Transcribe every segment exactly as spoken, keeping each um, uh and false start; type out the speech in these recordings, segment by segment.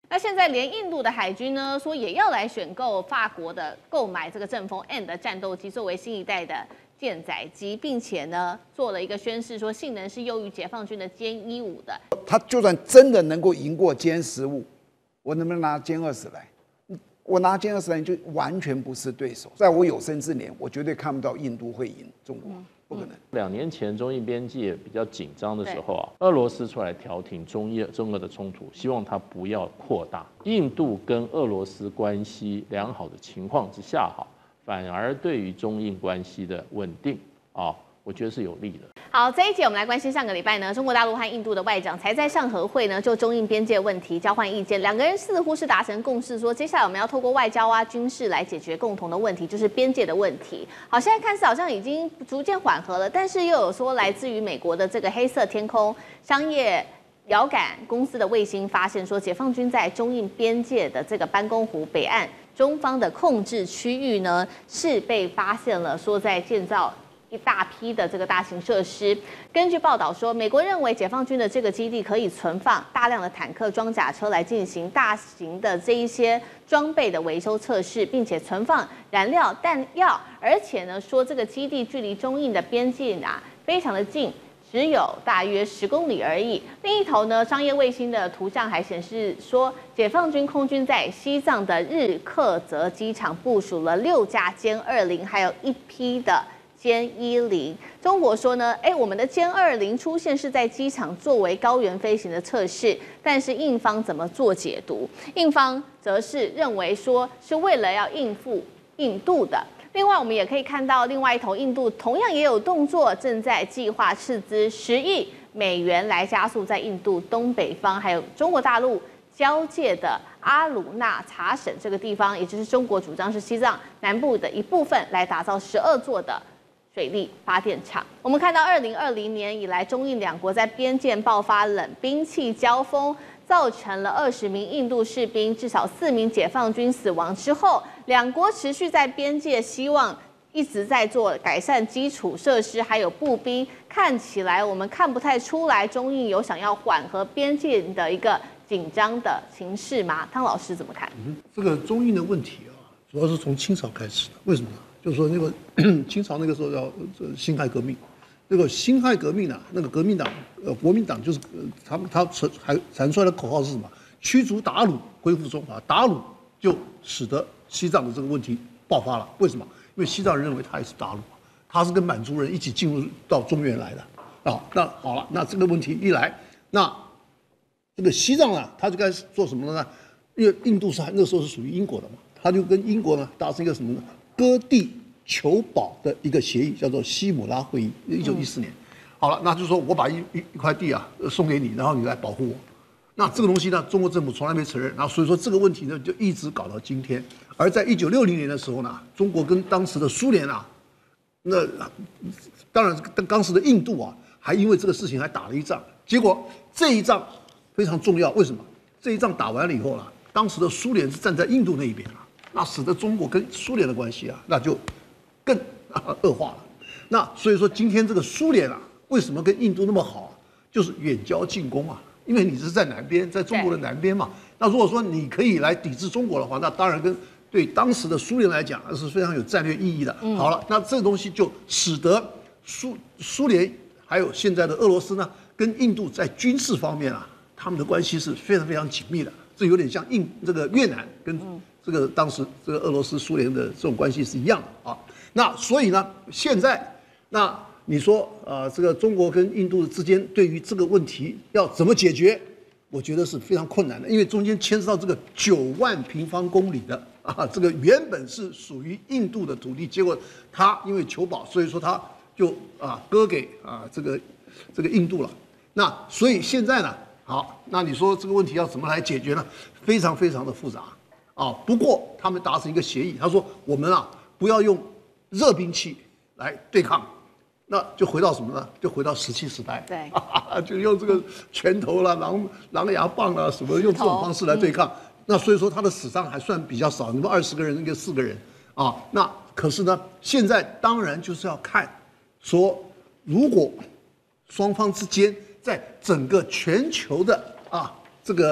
那现在连印度的海军呢，说也要来选购法国的购买这个阵风 M 的战斗机，作为新一代的舰载机，并且呢做了一个宣示，说性能是优于解放军的歼一五的。 他就算真的能够赢过歼十五，我能不能拿歼二十来？我拿歼二十来就完全不是对手。在我有生之年，我绝对看不到印度会赢中国。嗯，不可能。 两年前中印边界比较紧张的时候啊，俄罗斯出来调停中印中俄的冲突，希望它不要扩大。印度跟俄罗斯关系良好的情况之下，哈，反而对于中印关系的稳定啊，我觉得是有利的。 好，这一节我们来关心上个礼拜呢，中国大陆和印度的外长才在上合会呢就中印边界问题交换意见，两个人似乎是达成共识，说接下来我们要透过外交啊、军事来解决共同的问题，就是边界的问题。好，现在看似好像已经逐渐缓和了，但是又有说来自于美国的这个黑色天空商业遥感公司的卫星发现说，解放军在中印边界的这个班公湖北岸中方的控制区域呢，是被发现了说在建造一大批的这个大型设施。根据报道说，美国认为解放军的这个基地可以存放大量的坦克、装甲车来进行大型的这一些装备的维修测试，并且存放燃料、弹药，而且呢说这个基地距离中印的边境啊非常的近。只有大约十公里而已。另一头呢，商业卫星的图像还显示说，解放军空军在西藏的日喀则机场部署了六架歼二零，还有一批的歼一零。中国说呢，哎，我们的歼二零出现是在机场作为高原飞行的测试，但是印方怎么做解读？印方则是认为说是为了要应付印度的。另外，我们也可以看到，另外一头印度同样也有动作，正在计划斥资十亿美元来加速在印度东北方还有中国大陆交界的阿鲁纳查省这个地方，也就是中国主张是西藏南部的一部分，来打造十二座的水力发电厂。我们看到，二零二零年以来，中印两国在边界爆发冷兵器交锋，造成了二十名印度士兵，至少四名解放军死亡之后，两国持续在边界，希望一直在做改善基础设施，还有步兵。看起来我们看不太出来，中印有想要缓和边界的一个紧张的情势吗？汤老师怎么看？ 嗯，这个中印的问题啊，主要是从清朝开始的。为什么呢？就是说那个清朝那个时候叫辛亥革命。那个辛亥革命啊，那个革命党，呃，国民党就是，呃、他们他传还传出来的口号是什么？驱逐鞑虏，恢复中华。鞑虏就使得西藏的这个问题爆发了。为什么？因为西藏人认为他也是鞑虏，他是跟满族人一起进入到中原来的啊。那好了，那这个问题一来，那这个西藏啊，他就该做什么呢？因为印度是那时候是属于英国的嘛，他就跟英国呢达成一个什么呢？割地求保的一个协议，叫做西姆拉会议，一九一四年。好了，那就是说我把一一一块地啊送给你，然后你来保护我。那这个东西呢，中国政府从来没承认，然后所以说这个问题呢就一直搞到今天。而在一九六零年的时候呢，中国跟当时的苏联啊，那当然跟当时的印度啊，还因为这个事情还打了一仗。结果这一仗非常重要，为什么？这一仗打完了以后呢，当时的苏联是站在印度那一边啊，那使得中国跟苏联的关系啊，那就更恶化了。那所以说，今天这个苏联啊，为什么跟印度那么好啊？就是远交近攻啊，因为你是在南边，在中国的南边嘛。那如果说你可以来抵制中国的话，那当然跟对当时的苏联来讲是非常有战略意义的。嗯、好了，那这个东西就使得苏苏联还有现在的俄罗斯呢，跟印度在军事方面啊，他们的关系是非常非常紧密的。这有点像印这个越南跟这个当时这个俄罗斯苏联的这种关系是一样的啊。那所以呢，现在那你说呃，这个中国跟印度之间对于这个问题要怎么解决？我觉得是非常困难的，因为中间牵涉到这个九万平方公里的啊，这个原本是属于印度的土地，结果他因为求保，所以说他就啊割给啊这个这个印度了。那所以现在呢，好，那你说这个问题要怎么来解决呢？非常非常的复杂啊。不过他们达成一个协议，他说我们啊不要用热兵器来对抗。那就回到什么呢？就回到石器时代， 对， 就用这个拳头啦、狼狼牙棒啦什么，用这种方式来对抗。嗯、那所以说他的死伤还算比较少，你们二十个人一个四个人啊。那可是呢，现在当然就是要看，说如果双方之间在整个全球的啊这个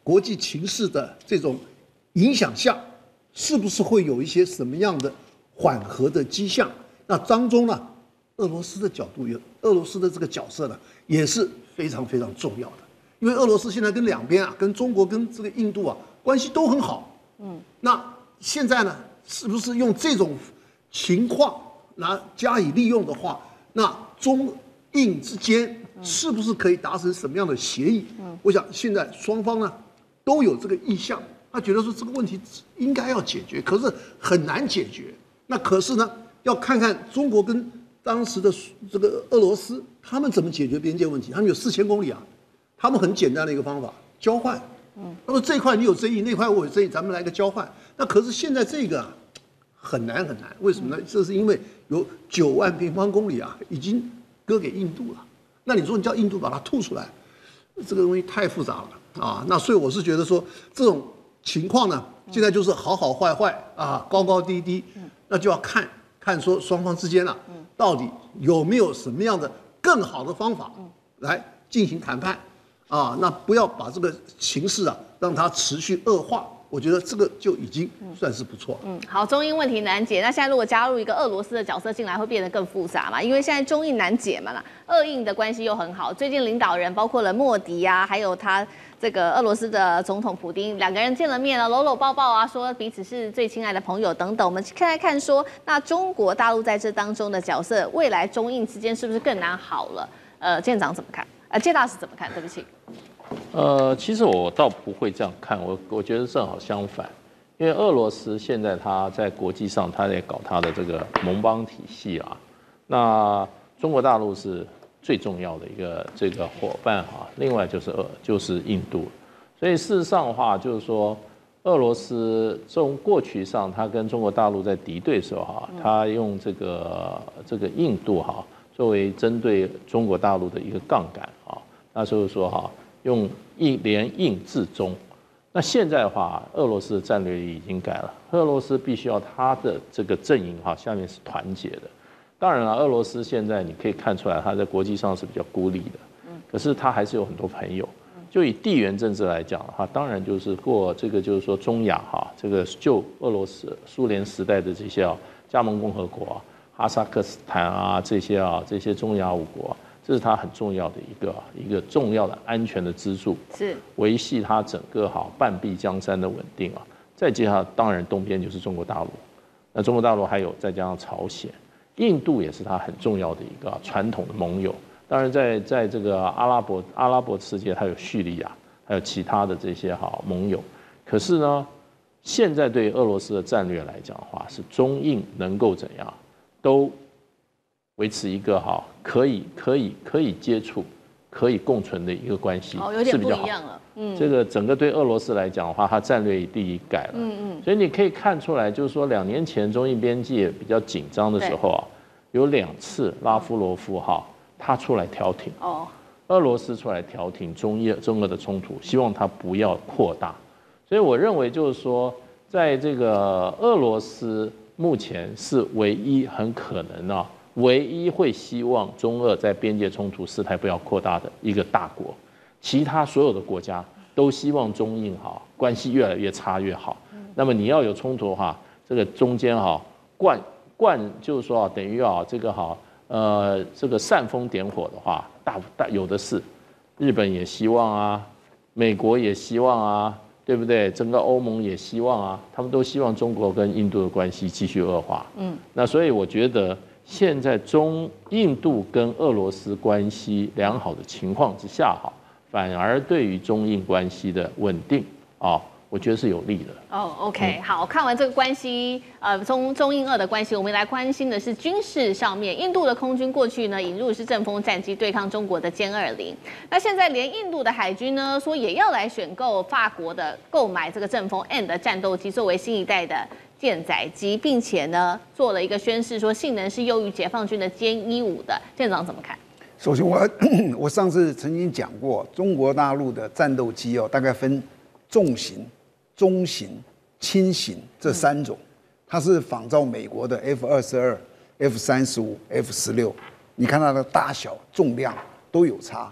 国际情势的这种影响下，是不是会有一些什么样的缓和的迹象？那当中呢，俄罗斯的角度有俄罗斯的这个角色呢，也是非常非常重要的。因为俄罗斯现在跟两边啊，跟中国跟这个印度啊关系都很好。嗯，那现在呢，是不是用这种情况来加以利用的话，那中印之间是不是可以达成什么样的协议？嗯，我想现在双方呢都有这个意向，他觉得说这个问题应该要解决，可是很难解决。那可是呢，要看看中国跟当时的这个俄罗斯他们怎么解决边界问题。他们有四千公里啊，他们很简单的一个方法，交换。嗯，他说这块你有争议，那块我有争议，咱们来个交换。那可是现在这个啊很难很难，为什么呢？这是因为有九万平方公里啊，已经割给印度了。那你说你叫印度把它吐出来，这个东西太复杂了啊。那所以我是觉得说，这种情况呢，现在就是好好坏坏啊，高高低低，那就要看看说双方之间啊，到底有没有什么样的更好的方法来进行谈判啊？那不要把这个形势啊让它持续恶化。我觉得这个就已经算是不错。 嗯，好，中印问题难解，那现在如果加入一个俄罗斯的角色进来，会变得更复杂嘛？因为现在中印难解嘛啦，俄印的关系又很好，最近领导人包括了莫迪啊，还有他这个俄罗斯的总统普丁，两个人见了面了，搂搂抱抱啊，说彼此是最亲爱的朋友等等。我们看来看说，那中国大陆在这当中的角色，未来中印之间是不是更难好了？呃，舰长怎么看？呃，介大使怎么看？对不起。 呃，其实我倒不会这样看，我我觉得正好相反，因为俄罗斯现在它在国际上，它在搞它的这个盟邦体系啊，那中国大陆是最重要的一个这个伙伴哈，另外就是俄就是印度，所以事实上的话，就是说俄罗斯从过去上，它跟中国大陆在敌对的时候哈，它用这个这个印度哈作为针对中国大陆的一个杠杆啊，那就是说哈。用印联印制中，那现在的话，俄罗斯的战略已经改了。俄罗斯必须要它的这个阵营哈，下面是团结的。当然了，俄罗斯现在你可以看出来，它在国际上是比较孤立的。嗯，可是它还是有很多朋友。就以地缘政治来讲的话，当然就是过这个就是说中亚哈，这个就俄罗斯苏联时代的这些啊加盟共和国啊，哈萨克斯坦啊这些啊这些中亚五国。这是它很重要的一个一个重要的安全的支柱，是维系它整个哈半壁江山的稳定啊。再加上当然东边就是中国大陆，那中国大陆还有再加上朝鲜，印度也是它很重要的一个传统的盟友。当然在在这个阿拉伯阿拉伯世界，它有叙利亚，还有其他的这些哈盟友。可是呢，现在对俄罗斯的战略来讲的话，是中印能够怎样都。维持一个哈可以可以可以接触、可以共存的一个关系， 哦，有点不一样了。嗯， 这个整个对俄罗斯来讲的话，它战略第一改了。嗯嗯，所以你可以看出来，就是说两年前中印边界比较紧张的时候啊，有两次拉夫罗夫哈他出来调停，哦，俄罗斯出来调停中印中俄的冲突，希望它不要扩大。所以我认为就是说，在这个俄罗斯目前是唯一很可能啊。唯一会希望中俄在边界冲突事态不要扩大的一个大国，其他所有的国家都希望中印哈关系越来越差越好。那么你要有冲突的话，这个中间哈灌灌就是说啊，等于啊这个哈呃这个煽风点火的话，大大有的是。日本也希望啊，美国也希望啊，对不对？整个欧盟也希望啊，他们都希望中国跟印度的关系继续恶化。嗯，那所以我觉得。现在中印度跟俄罗斯关系良好的情况之下，哈，反而对于中印关系的稳定啊，我觉得是有利的。 哦 ，OK， 好，看完这个关系，呃，中中印俄的关系，我们来关心的是军事上面。印度的空军过去呢引入的是阵风战机对抗中国的歼二零，那现在连印度的海军呢说也要来选购法国的购买这个阵风 M 的战斗机作为新一代的。舰载机，并且呢做了一个宣示，说性能是优于解放军的歼一五的。舰长怎么看？ 首先我，我我上次曾经讲过，中国大陆的战斗机哦，大概分重型、中型、轻型这三种，它是仿照美国的 F 二十二、F 三十五、F 十六，你看它的大小、重量都有差。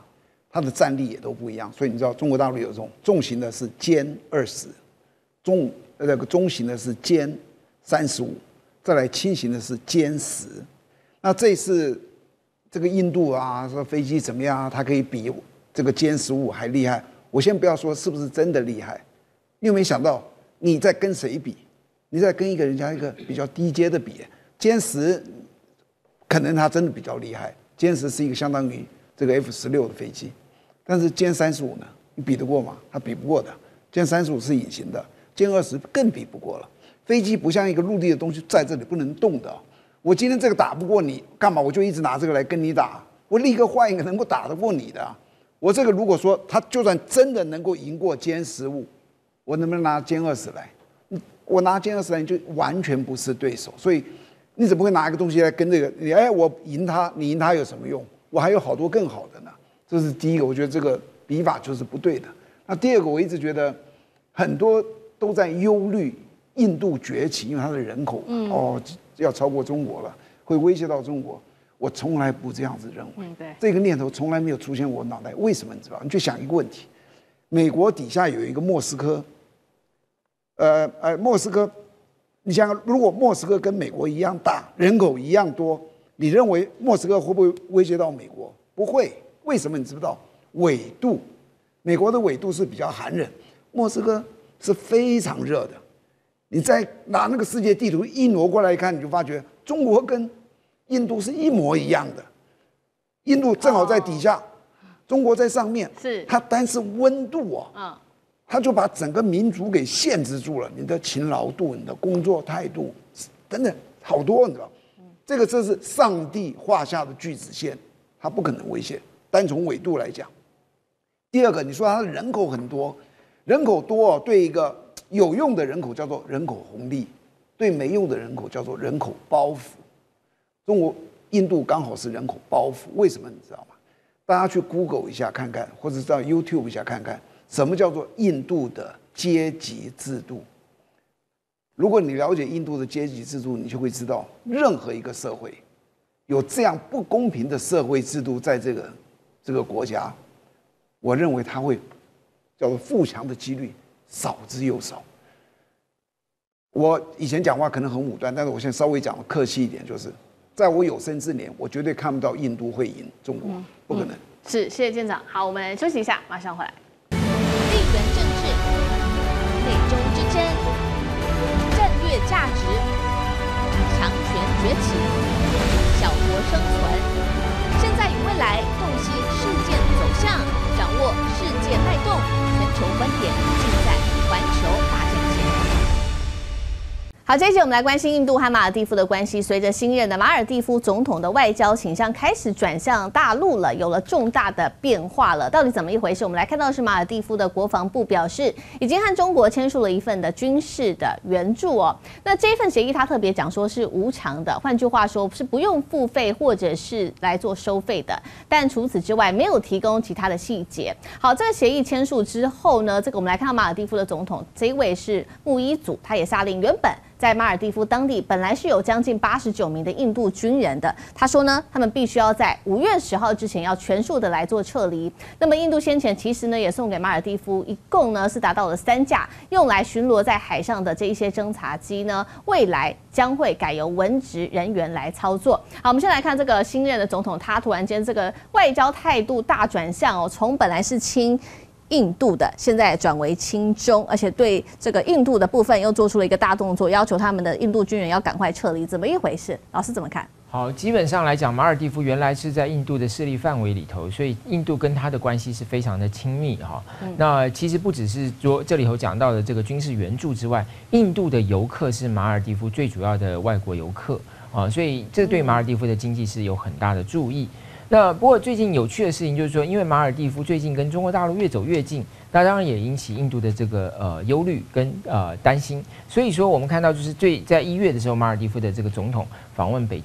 它的战力也都不一样。所以你知道中国大陆有这种重型的是歼二十，重那个中型的是歼三十五，再来轻型的是歼十。那这次这个印度啊，说飞机怎么样啊，它可以比这个歼十五还厉害。我先不要说是不是真的厉害，你有没有想到你在跟谁比？你在跟一个人家一个比较低阶的比。歼十可能它真的比较厉害，歼十是一个相当于这个 F 十六的飞机，但是歼三十五呢，你比得过吗？它比不过的。歼三十五是隐形的，歼二十更比不过了。飞机不像一个陆地的东西在这里不能动的。我今天这个打不过你，干嘛我就一直拿这个来跟你打？我立刻换一个能够打得过你的。我这个如果说他就算真的能够赢过歼十五，我能不能拿歼二十来？我拿歼二十来就完全不是对手。所以你怎么会拿一个东西来跟这个？你哎，我赢他，你赢他有什么用？我还有好多更好的呢。这是第一个，我觉得这个比法就是不对的。那第二个，我一直觉得很多都在忧虑印度崛起，因为它的人口、嗯、哦要超过中国了，会威胁到中国。我从来不这样子认为，嗯、对这个念头从来没有出现我脑袋。为什么你知道？你去想一个问题：美国底下有一个莫斯科，呃呃，莫斯科，你想，如果莫斯科跟美国一样大，人口一样多，你认为莫斯科会不会威胁到美国？不会。为什么？你知不知道？纬度，美国的纬度是比较寒冷，莫斯科是非常热的。你再拿那个世界地图一挪过来看，你就发觉中国跟印度是一模一样的，印度正好在底下，哦、中国在上面。是它，但是温度啊、哦，它就把整个民族给限制住了。你的勤劳度、你的工作态度等等，好多你知道，这个这是上帝画下的巨子线，它不可能威胁。单从纬度来讲，第二个，你说它的人口很多，人口多、哦、对一个有用的人口叫做人口红利，对没用的人口叫做人口包袱。中国、印度刚好是人口包袱，为什么你知道吗？大家去 Google 一下看看，或者到 YouTube 一下看看，什么叫做印度的阶级制度？如果你了解印度的阶级制度，你就会知道，任何一个社会有这样不公平的社会制度，在这个这个国家，我认为它会叫做富强的几率少之又少。我以前讲话可能很武断，但是我现在稍微讲的客气一点，就是在我有生之年，我绝对看不到印度会赢中国，嗯、不可能。 是，谢谢舰长。好，我们休息一下，马上回来。 地缘政治、美中之争、战略价值、强权崛起、小国生存，现在与未来洞悉事件走向，掌握世界脉动，全球观点尽在环球大战线。 好，这一集我们来关心印度和马尔地夫的关系。随着新任的马尔地夫总统的外交倾向开始转向大陆了，有了重大的变化了。到底怎么一回事？我们来看到的是马尔地夫的国防部表示，已经和中国签署了一份的军事的援助哦。那这一份协议，它特别讲说是无偿的，换句话说是不用付费或者是来做收费的。但除此之外，没有提供其他的细节。好，这个协议签署之后呢，这个我们来看到马尔地夫的总统，这一位是穆伊祖，他也下令原本在马尔地夫当地本来是有将近八十九名的印度军人的，他说呢，他们必须要在五月十号之前要全数的来做撤离。那么印度先前其实呢也送给马尔地夫一共呢是达到了三架用来巡逻在海上的这一些侦察机呢，未来将会改由文职人员来操作。好，我们先来看这个新任的总统，他突然间这个外交态度大转向哦，从本来是亲印度的，现在转为亲中，而且对这个印度的部分又做出了一个大动作，要求他们的印度军人要赶快撤离，怎么一回事？老师怎么看？ 好，基本上来讲，马尔地夫原来是在印度的势力范围里头，所以印度跟他的关系是非常的亲密哈。嗯、那其实不只是说这里头讲到的这个军事援助之外，印度的游客是马尔地夫最主要的外国游客啊，所以这对马尔地夫的经济是有很大的注意。那不过最近有趣的事情就是说，因为马尔地夫最近跟中国大陆越走越近，那当然也引起印度的这个呃忧虑跟呃担心。所以说我们看到就是最在一月的时候，马尔地夫的这个总统访问北京，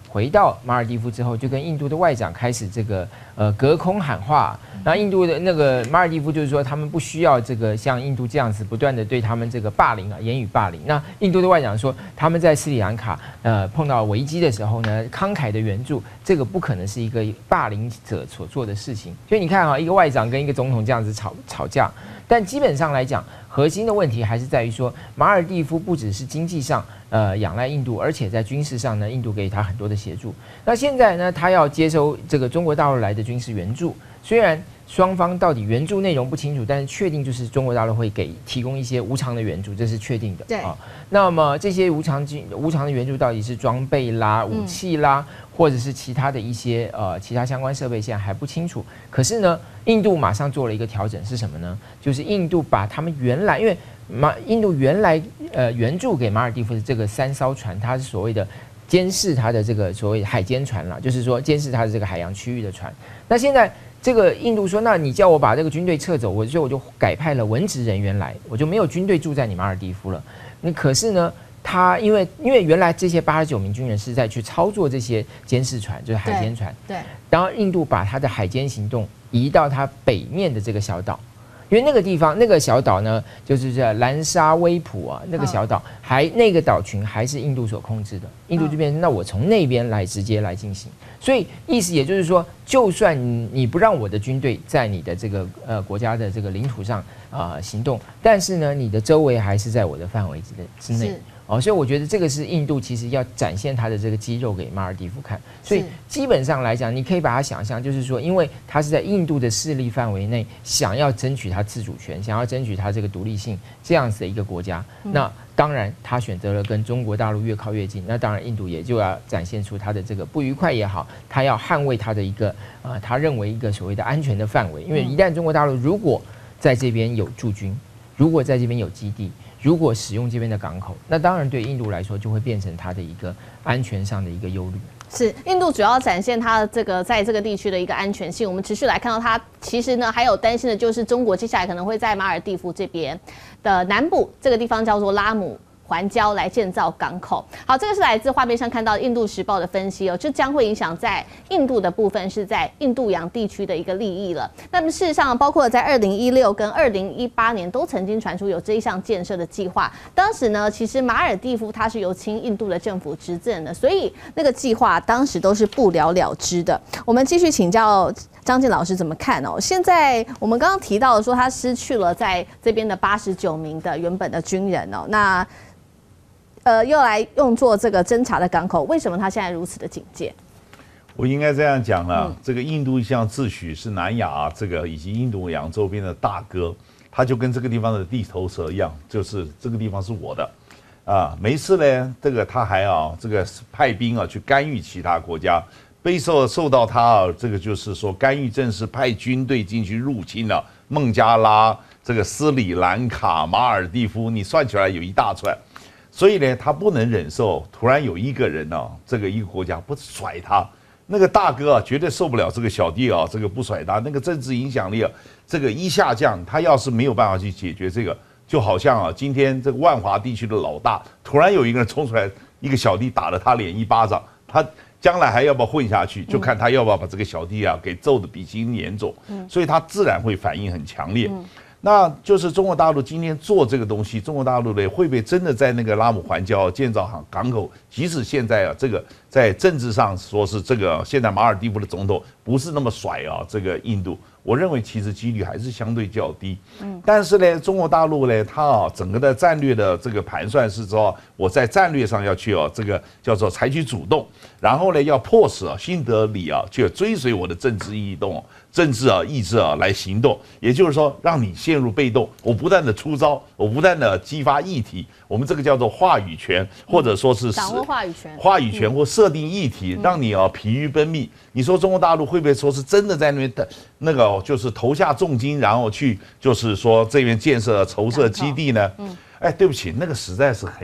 回到马尔地夫之后，就跟印度的外长开始这个呃隔空喊话。那印度的那个马尔地夫就是说，他们不需要这个像印度这样子不断的对他们这个霸凌啊，言语霸凌。那印度的外长说，他们在斯里兰卡呃碰到危机的时候呢，慷慨的援助，这个不可能是一个霸凌者所做的事情。所以你看啊，一个外长跟一个总统这样子吵吵架，但基本上来讲，核心的问题还是在于说，马尔地夫不只是经济上呃仰赖印度，而且在军事上呢，印度给他很多的协助。那现在呢，他要接收这个中国大陆来的军事援助，虽然双方到底援助内容不清楚，但是确定就是中国大陆会给提供一些无偿的援助，这是确定的。 对啊，那么这些无偿无偿的援助到底是装备啦、武器啦，嗯、或者是其他的一些呃其他相关设备，现在还不清楚。可是呢，印度马上做了一个调整，是什么呢？就是印度把他们原来因为马印度原来呃援助给马尔地夫的这个三艘船，它是所谓的监视它的这个所谓海监船啦，就是说监视它的这个海洋区域的船。那现在这个印度说，那你叫我把这个军队撤走，我就我就改派了文职人员来，我就没有军队驻在你马尔地夫了。那可是呢，他因为因为原来这些八十九名军人是在去操作这些监视船，就是海监船， 对，对然后印度把他的海监行动移到他北面的这个小岛。因为那个地方，那个小岛呢，就是叫兰沙威普啊，那个小岛还那个岛群还是印度所控制的。印度这边，那我从那边来直接来进行。所以意思也就是说，就算你不让我的军队在你的这个呃国家的这个领土上啊、呃、行动，但是呢，你的周围还是在我的范围之内之内。哦，所以我觉得这个是印度其实要展现它的这个肌肉给马尔地夫看。所以基本上来讲，你可以把它想象，就是说，因为它是在印度的势力范围内，想要争取它自主权，想要争取它这个独立性这样子的一个国家，嗯、那当然他选择了跟中国大陆越靠越近，那当然印度也就要展现出它的这个不愉快也好，他要捍卫他的一个啊、呃，他认为一个所谓的安全的范围。因为一旦中国大陆如果在这边有驻军，如果在这边有基地，如果使用这边的港口，那当然对印度来说就会变成它的一个安全上的一个忧虑。 是印度主要展现它这个在这个地区的一个安全性。我们持续来看到它，其实呢还有担心的就是中国接下来可能会在马尔地夫这边的南部这个地方叫做拉姆环礁来建造港口。好，这个是来自画面上看到印度时报的分析哦，这将会影响在印度的部分是在印度洋地区的一个利益了。那么事实上，包括在二零一六跟二零一八年都曾经传出有这一项建设的计划。当时呢，其实马尔地夫它是由亲印度的政府执政的，所以那个计划当时都是不了了之的。我们继续请教张健老师怎么看哦？现在我们刚刚提到的说，他失去了在这边的八十九名的原本的军人哦，那。呃，又来用作这个侦察的港口，为什么他现在如此的警戒？ 我应该这样讲了，嗯、这个印度一向自诩是南亚这个以及印度洋周边的大哥，他就跟这个地方的地头蛇一样，就是这个地方是我的，啊，没事呢，这个他还啊，这个派兵啊去干预其他国家，备受受到他啊，这个就是说干预正式派军队进去入侵了孟加拉、这个斯里兰卡、马尔地夫，你算起来有一大串。所以呢，他不能忍受突然有一个人呢、啊，这个一个国家不甩他，那个大哥啊，绝对受不了这个小弟啊，这个不甩他，那个政治影响力啊，这个一下降，他要是没有办法去解决这个，就好像啊，今天这个万华地区的老大突然有一个人冲出来，一个小弟打了他脸一巴掌，他将来还要不要混下去，就看他要不要把这个小弟啊给揍得鼻青脸肿，所以他自然会反应很强烈。那就是中国大陆今天做这个东西，中国大陆呢会不会真的在那个拉姆环礁建造港港口？即使现在啊，这个在政治上说是这个现在马尔地夫的总统不是那么甩啊，这个印度，我认为其实几率还是相对较低。嗯，但是呢，中国大陆呢，它啊整个的战略的这个盘算是说，我在战略上要去啊，这个叫做采取主动，然后呢要迫使啊新德里啊去追随我的政治意动。政治啊，意志啊，来行动，也就是说，让你陷入被动。我不断的出招，我不断的激发议题，我们这个叫做话语权，或者说是掌握话语权， 话语权或设定议题，让你啊疲于奔命。你说中国大陆会不会说是真的在那边的那个就是投下重金，然后去就是说这边建设筹设基地呢？嗯，哎，对不起，那个实在是很远。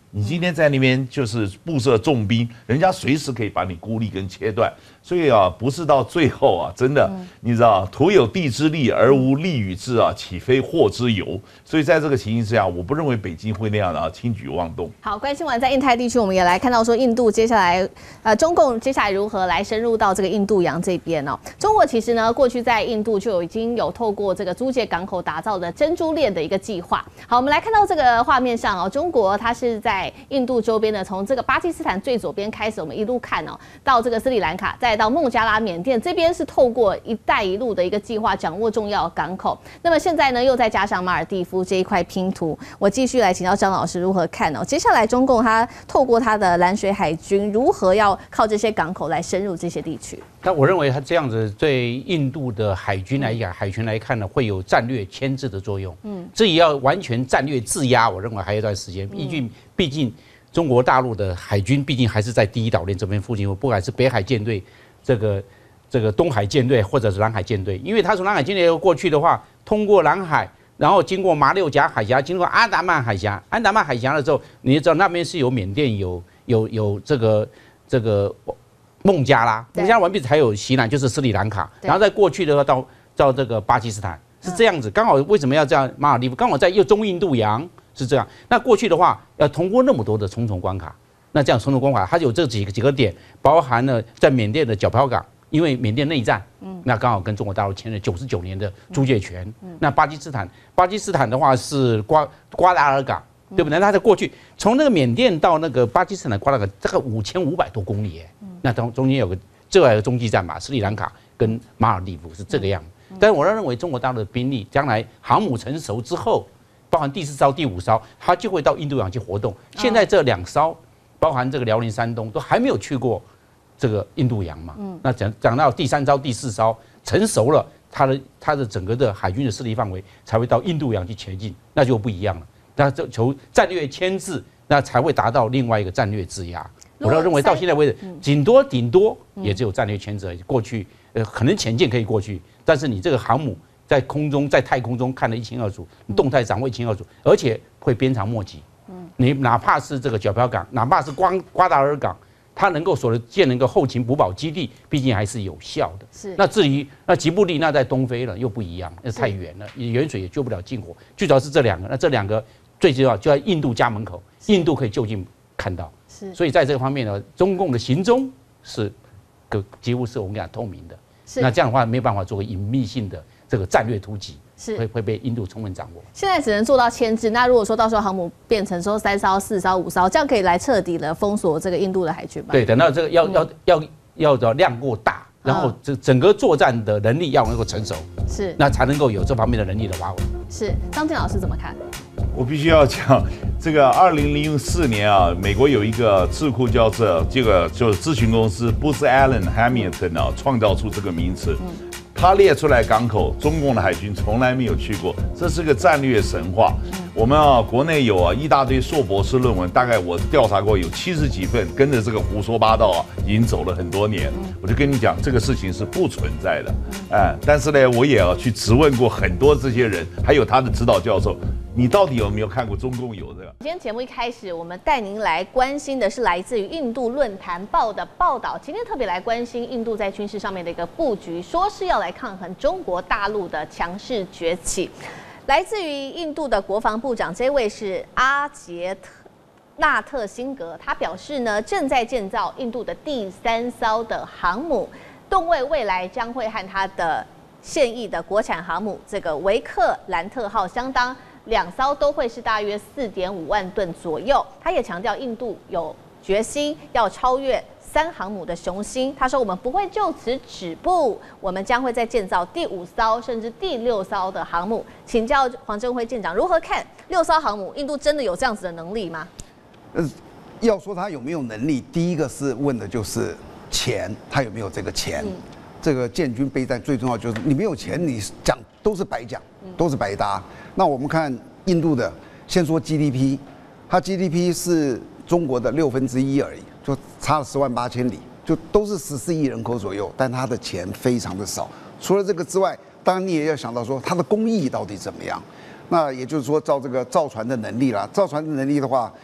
你今天在那边就是布设重兵，人家随时可以把你孤立跟切断。所以啊，不是到最后啊，真的，你知道，徒有地之利而无利与之啊，岂非祸之有？所以在这个情形之下，我不认为北京会那样的啊轻举妄动。 好，关心完在印太地区，我们也来看到说，印度接下来，呃，中共接下来如何来深入到这个印度洋这边哦？中国其实呢，过去在印度就已经有透过这个租借港口打造的珍珠链的一个计划。好，我们来看到这个画面上哦，中国它是在印度周边呢，从这个巴基斯坦最左边开始，我们一路看哦，到这个斯里兰卡，再到孟加拉、缅甸这边是透过“一带一路”的一个计划掌握重要的港口。那么现在呢，又再加上马尔地夫这一块拼图，我继续来请教张老师如何看哦？接下来中共它透过它的蓝水海军，如何要靠这些港口来深入这些地区？ 但我认为它这样子对印度的海军来讲，海权来看呢，会有战略牵制的作用。嗯，这也要完全战略制压，我认为还有一段时间。毕竟，毕竟中国大陆的海军毕竟还是在第一岛链这边附近，不管是北海舰队。这个这个东海舰队或者是南海舰队，因为他从南海舰队过去的话，通过南海，然后经过马六甲海峡，经过安达曼海峡，安达曼海峡的时候，你也知道那边是有缅甸有有有这个这个孟加拉，孟加拉完毕才有西南就是斯里兰卡，然后再过去的话到到这个巴基斯坦是这样子，刚好为什么要这样？马尔地夫刚好在又中印度洋是这样，那过去的话要通过那么多的重重关卡。那这样重重关卡，它有这几个几个点，包含了在缅甸的皎漂港，因为缅甸内战，嗯，那刚好跟中国大陆签了九十九年的租借权。嗯，那巴基斯坦，巴基斯坦的话是瓜瓜达尔港，对不对？那在过去从那个缅甸到那个巴基斯坦的瓜达尔港，这个五千五百多公里，哎，那中中间有个这有个中继站嘛，斯里兰卡跟马尔地夫是这个样。但是我认为中国大陆的兵力将来航母成熟之后，包含第四艘、第五艘，它就会到印度洋去活动。现在这两艘。包含这个辽宁、山东都还没有去过这个印度洋嘛？嗯，那讲讲到第三艘、第四艘成熟了，它的它的整个的海军的势力范围才会到印度洋去前进，那就不一样了。那就求战略牵制，那才会达到另外一个战略制压。我都认为到现在为止，顶多顶多也只有战略牵制而已。过去呃可能潜舰可以过去，但是你这个航母在空中在太空中看得一清二楚，你动态掌握一清二楚，而且会鞭长莫及。你哪怕是这个皎漂港，哪怕是瓜瓜达尔港，它能够所建了一个后勤补保基地，毕竟还是有效的。是。那至于那吉布力，那在东非了，又不一样，那太远了，远水也救不了近火。最主要是这两个，那这两个最重要就在印度家门口，印度可以就近看到。是。所以在这个方面呢，中共的行踪是个几乎是我们讲透明的。是。那这样的话没有办法做个隐秘性的这个战略突击。是会会被印度充分掌握。现在只能做到牵制。那如果说到时候航母变成说三艘、四艘、五艘，这样可以来彻底的封锁这个印度的海军吧？对，等到这个要、嗯、要要要的量过大，然后这整个作战的能力要能够成熟，是那才能够有这方面的能力的发挥。是张健老师怎么看？我必须要讲，这个二零零四年啊，美国有一个智库叫做这个就是咨询公司 Booz Allen Hamilton 啊，创造出这个名词。嗯他列出来港口，中共的海军从来没有去过，这是个战略神话。我们啊，国内有啊一大堆硕博士论文，大概我调查过有七十几份，跟着这个胡说八道啊，已经走了很多年。我就跟你讲，这个事情是不存在的，哎，但是呢，我也要去质问过很多这些人，还有他的指导教授，你到底有没有看过中共有这个？今天节目一开始，我们带您来关心的是来自于印度论坛报的报道。今天特别来关心印度在军事上面的一个布局，说是要来抗衡中国大陆的强势崛起。来自于印度的国防部长，这位是阿杰特纳特辛格，他表示呢，正在建造印度的第三艘的航母，动位未来将会和他的现役的国产航母这个维克兰特号相当。两艘都会是大约四点五万吨左右。他也强调，印度有决心要超越三航母的雄心。他说：“我们不会就此止步，我们将会再建造第五艘甚至第六艘的航母。”请教黄振辉舰长如何看六艘航母？印度真的有这样子的能力吗？呃，要说他有没有能力，第一个是问的就是钱，他有没有这个钱？嗯、这个建军备战最重要就是你没有钱，你讲都是白讲，都是白搭。那我们看印度的，先说 G D P， 它 G D P 是中国的六分之一而已，就差了十万八千里，就都是十四亿人口左右，但它的钱非常的少。除了这个之外，当然你也要想到说它的工艺到底怎么样。那也就是说，照这个造船的能力啦，造船的能力的话，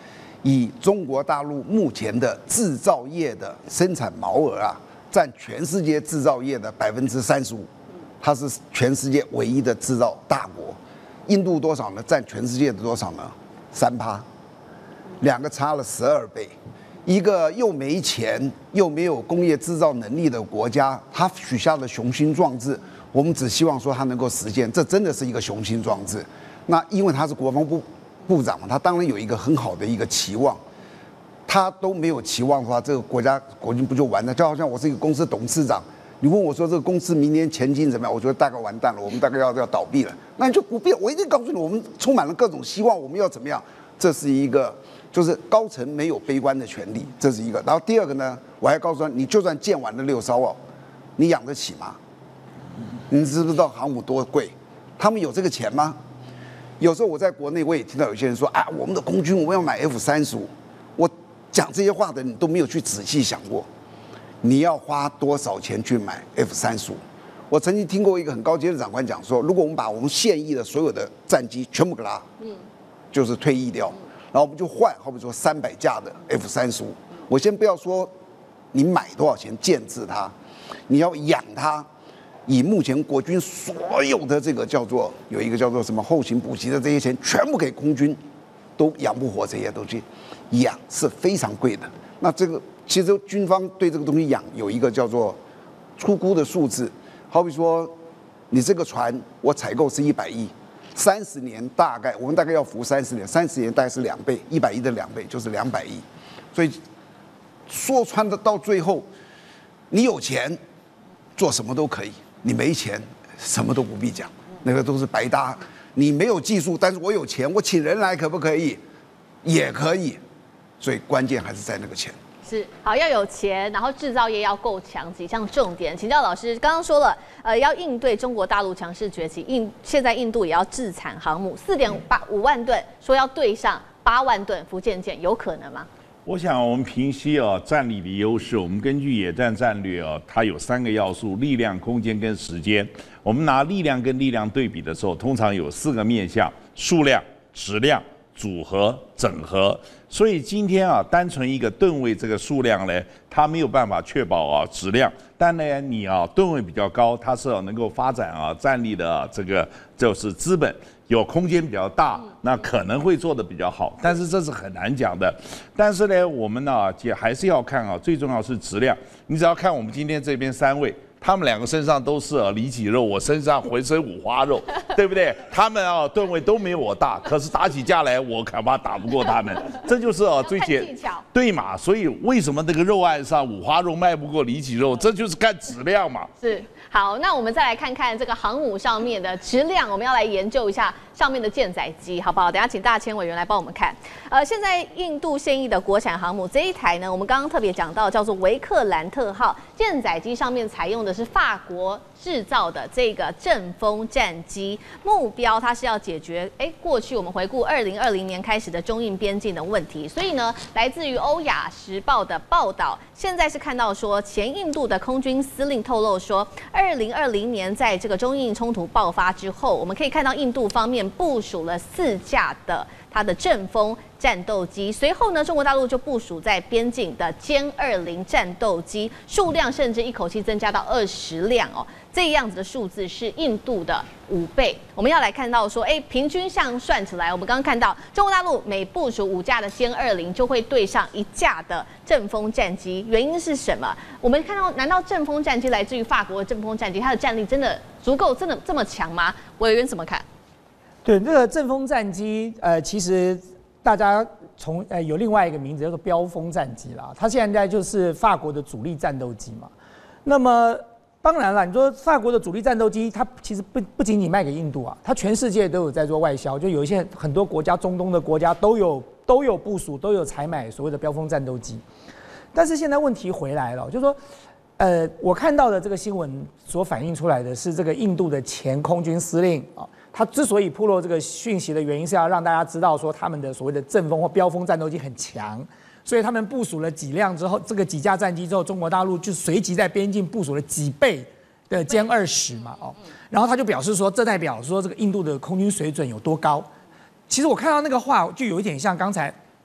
以中国大陆目前的制造业的生产毛额啊，占全世界制造业的百分之三十五，它是全世界唯一的制造大国。印度多少呢？占全世界的多少呢？三趴，两个差了十二倍。一个又没钱又没有工业制造能力的国家，他许下的雄心壮志，我们只希望说他能够实现，这真的是一个雄心壮志。那因为他是国防部部长嘛，他当然有一个很好的一个期望。他都没有期望的话，这个国家国军不就完了？就好像我是一个公司董事长，你问我说这个公司明年前景怎么样？我觉得大概完蛋了，我们大概要要倒闭了。那你就不必，我一定告诉你，我们充满了各种希望，我们要怎么样？这是一个。就是高层没有悲观的权利，这是一个。然后第二个呢，我还告诉他，你就算建完了六艘哦，你养得起吗？你知不知道航母多贵？他们有这个钱吗？有时候我在国内我也听到有些人说啊，我们的空军我们要买 F 三十五，我讲这些话的你都没有去仔细想过，你要花多少钱去买 F 三十五？我曾经听过一个很高阶的长官讲说，如果我们把我们现役的所有的战机全部给他，嗯，就是退役掉。然后我们就换，好比说三百架的 F 三十五。我先不要说你买多少钱建制它，你要养它，以目前国军所有的这个叫做有一个叫做什么后勤补给的这些钱，全部给空军，都养不活这些东西，养是非常贵的。那这个其实军方对这个东西养有一个叫做初估的数字，好比说你这个船我采购是一百亿。三十年大概，我们大概要服三十年，三十年大概是两倍，一百亿的两倍就是两百亿，所以说穿的到最后，你有钱做什么都可以，你没钱什么都不必讲，那个都是白搭。你没有技术，但是我有钱，我请人来可不可以？也可以，所以关键还是在那个钱。 是好，要有钱，然后制造业要够强，几项重点。请教老师，刚刚说了，呃，要应对中国大陆强势崛起，印现在印度也要自产航母，四点八五万吨，说要对上八万吨福建舰，有可能吗？ 我想我们平息啊战力的优势，我们根据野战战略啊，它有三个要素：力量、空间跟时间。我们拿力量跟力量对比的时候，通常有四个面向：数量、质量、组合、整合。所以今天啊，单纯一个吨位这个数量呢，它没有办法确保啊质量。但呢，你啊吨位比较高，它是能够发展啊战力的、啊、这个就是资本。有空间比较大，那可能会做得比较好，但是这是很难讲的。但是呢，我们呢也还是要看啊，最重要是质量。你只要看我们今天这边三位，他们两个身上都是啊里脊肉，我身上浑身五花肉，对不对？他们啊吨位都没有我大，可是打起架来我恐怕打不过他们。这就是啊最简对嘛？所以为什么那个肉案上五花肉卖不过里脊肉？这就是看质量嘛。 是。好，那我们再来看看这个航母上面的质量，我们要来研究一下上面的舰载机，好不好？等一下请大千委员来帮我们看。呃，现在印度现役的国产航母这一台呢，我们刚刚特别讲到叫做维克兰特号舰载机，上面采用的是法国制造的这个阵风战机，目标它是要解决哎过去我们回顾二零二零年开始的中印边境的问题，所以呢，来自于欧亚时报的报道，现在是看到说前印度的空军司令透露说，二零二零年在这个中印冲突爆发之后，我们可以看到印度方面部署了四架的它的阵风战斗机，随后呢，中国大陆就部署在边境的歼二零战斗机，数量甚至一口气增加到二十辆哦，这样子的数字是印度的五倍。我们要来看到说，哎，平均上算起来，我们刚刚看到中国大陆每部署五架的歼二零就会对上一架的阵风战机，原因是什么？我们看到，难道阵风战机来自于法国的阵风战机，它的战力真的足够，真的这么强吗？委员怎么看？ 对，这个阵风战机，呃，其实大家从呃有另外一个名字叫做标风战机啦，它现在就是法国的主力战斗机嘛。那么当然了，你说法国的主力战斗机，它其实不不仅仅卖给印度啊，它全世界都有在做外销，就有一些很多国家，中东的国家都有都有部署，都有采买所谓的标风战斗机。但是现在问题回来了，就是说，呃，我看到的这个新闻所反映出来的是这个印度的前空军司令啊。他之所以披露这个讯息的原因，是要让大家知道说他们的所谓的阵风或标风战斗机很强，所以他们部署了几辆之后，这个几架战机之后，中国大陆就随即在边境部署了几倍的歼二十嘛，哦，然后他就表示说，这代表说这个印度的空军水准有多高。其实我看到那个话，就有一点像刚才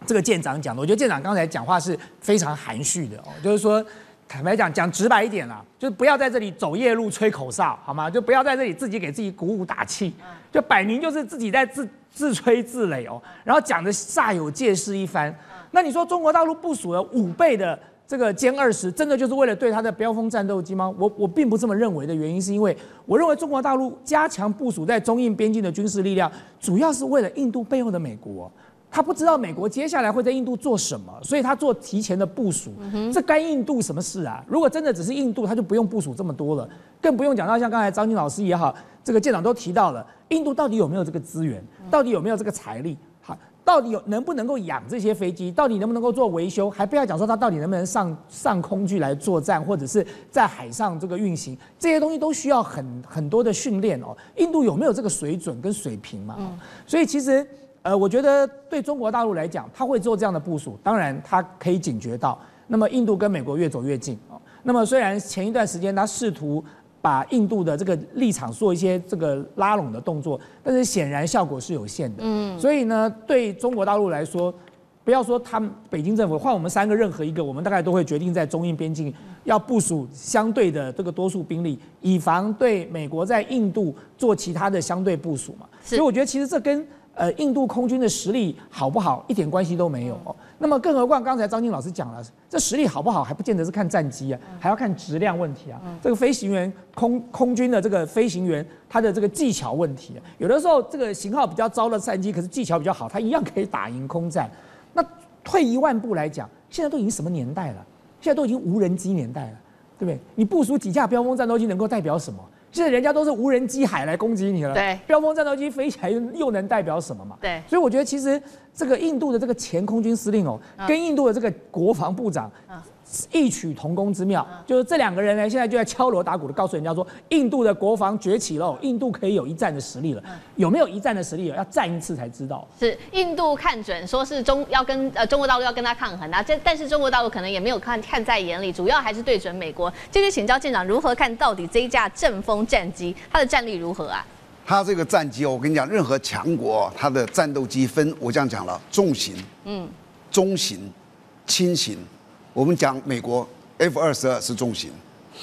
这个舰长讲的，我觉得舰长刚才讲话是非常含蓄的哦，就是说。坦白讲，讲直白一点啦，就是不要在这里走夜路吹口哨，好吗？就不要在这里自己给自己鼓舞打气，就摆明就是自己在自自吹自擂哦，然后讲的煞有介事一番。那你说中国大陆部署了五倍的这个歼二十，真的就是为了对它的标风战斗机吗？我我并不这么认为的原因，是因为我认为中国大陆加强部署在中印边境的军事力量，主要是为了印度背后的美国。他不知道美国接下来会在印度做什么，所以他做提前的部署。嗯、这干印度什么事啊？如果真的只是印度，他就不用部署这么多了，更不用讲到像刚才张金老师也好，这个舰长都提到了，印度到底有没有这个资源，到底有没有这个财力，好，到底有能不能够养这些飞机，到底能不能够做维修，还不要讲说他到底能不能上上空去来作战，或者是在海上这个运行，这些东西都需要很很多的训练哦。印度有没有这个水准跟水平嘛？嗯、所以其实。呃，我觉得对中国大陆来讲，他会做这样的部署，当然他可以警觉到，那么印度跟美国越走越近哦。那么虽然前一段时间他试图把印度的这个立场做一些这个拉拢的动作，但是显然效果是有限的。嗯，所以呢，对中国大陆来说，不要说他们北京政府换我们三个任何一个，我们大概都会决定在中印边境要部署相对的这个多数兵力，以防对美国在印度做其他的相对部署嘛。所以我觉得其实这跟呃，印度空军的实力好不好，一点关系都没有哦。那么，更何况刚才张金老师讲了，这实力好不好还不见得是看战机啊，还要看质量问题啊。这个飞行员空空军的这个飞行员，他的这个技巧问题，有的时候这个型号比较糟的战机，可是技巧比较好，他一样可以打赢空战。那退一万步来讲，现在都已经什么年代了？现在都已经无人机年代了，对不对？你部署几架标风战斗机能够代表什么？现在人家都是无人机海来攻击你了， 对， 标风战斗机飞起来又能代表什么嘛？ 对， 所以我觉得其实这个印度的这个前空军司令哦，嗯、跟印度的这个国防部长。嗯异曲同工之妙，就是这两个人呢，现在就在敲锣打鼓的告诉人家说，印度的国防崛起了，印度可以有一战的实力了。有没有一战的实力？要战一次才知道。 是印度看准，说是中要跟呃中国大陆要跟他抗衡啊，这但是中国大陆可能也没有看看在眼里，主要还是对准美国。这就请教舰长如何看到底这一架阵风战机它的战力如何啊？ 它这个战机哦，我跟你讲，任何强国它的战斗机分，我这样讲了，重型、嗯、中型、轻型。我们讲美国 F 二十二是重型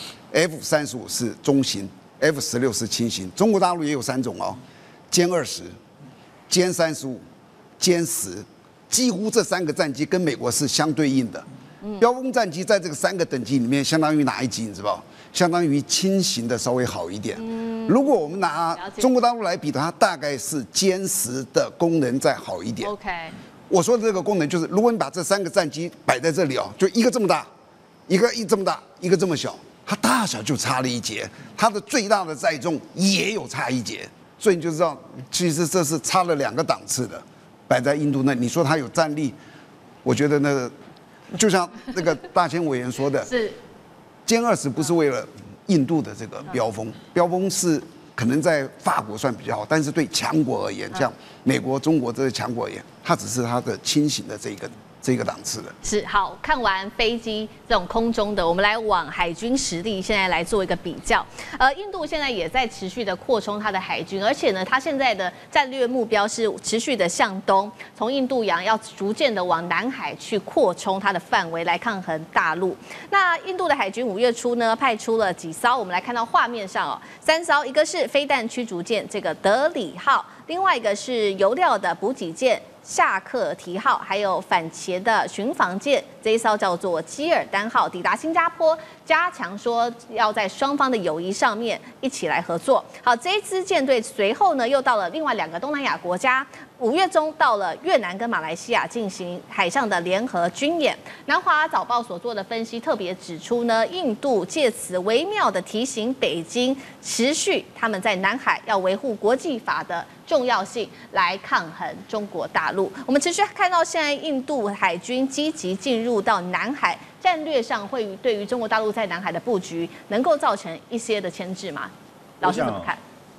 ，F 三十五是中型 ，F 十六是轻型。中国大陆也有三种哦，歼二十、歼三十五、歼十，几乎这三个战机跟美国是相对应的。标风战机在这个三个等级里面，相当于哪一级？你知道？相当于轻型的稍微好一点。如果我们拿中国大陆来比的话，它大概是歼十的功能再好一点。 OK。 我说的这个功能就是，如果你把这三个战机摆在这里哦，就一个这么大，一个一这么大，一个这么小，它大小就差了一截，它的最大的载重也有差一截，所以你就知道，其实这是差了两个档次的，摆在印度那，你说它有战力，我觉得那个就像那个大千委员说的， 是歼二十不是为了印度的这个标风，标风是。可能在法国算比较好，但是对强国而言，像美国、中国这些强国而言，它只是它的轻型的这个这个档次的。 是好，看完飞机这种空中的，我们来往海军实力现在来做一个比较。呃，印度现在也在持续的扩充它的海军，而且呢，它现在的战略目标是持续的向东，从印度洋要逐渐的往南海去扩充它的范围来抗衡大陆。那印度的海军五月初呢，派出了几艘，我们来看到画面上哦，三艘，一个是飞弹驱逐舰这个德里号，另外一个是油料的补给舰夏克提号，还有反潜的巡防舰这一艘叫做基尔丹号，抵达新加坡，加强说要在双方的友谊上面一起来合作。好，这一支舰队随后呢又到了另外两个东南亚国家，五月中到了越南跟马来西亚进行海上的联合军演。南华早报所做的分析特别指出呢，印度借此微妙的提醒北京，持续他们在南海要维护国际法的重要性，来抗衡中国大陆。我们持续看到现在印度海军积极进入到南海，战略上会对于中国大陆在南海的布局能够造成一些的牵制吗？老师怎么看？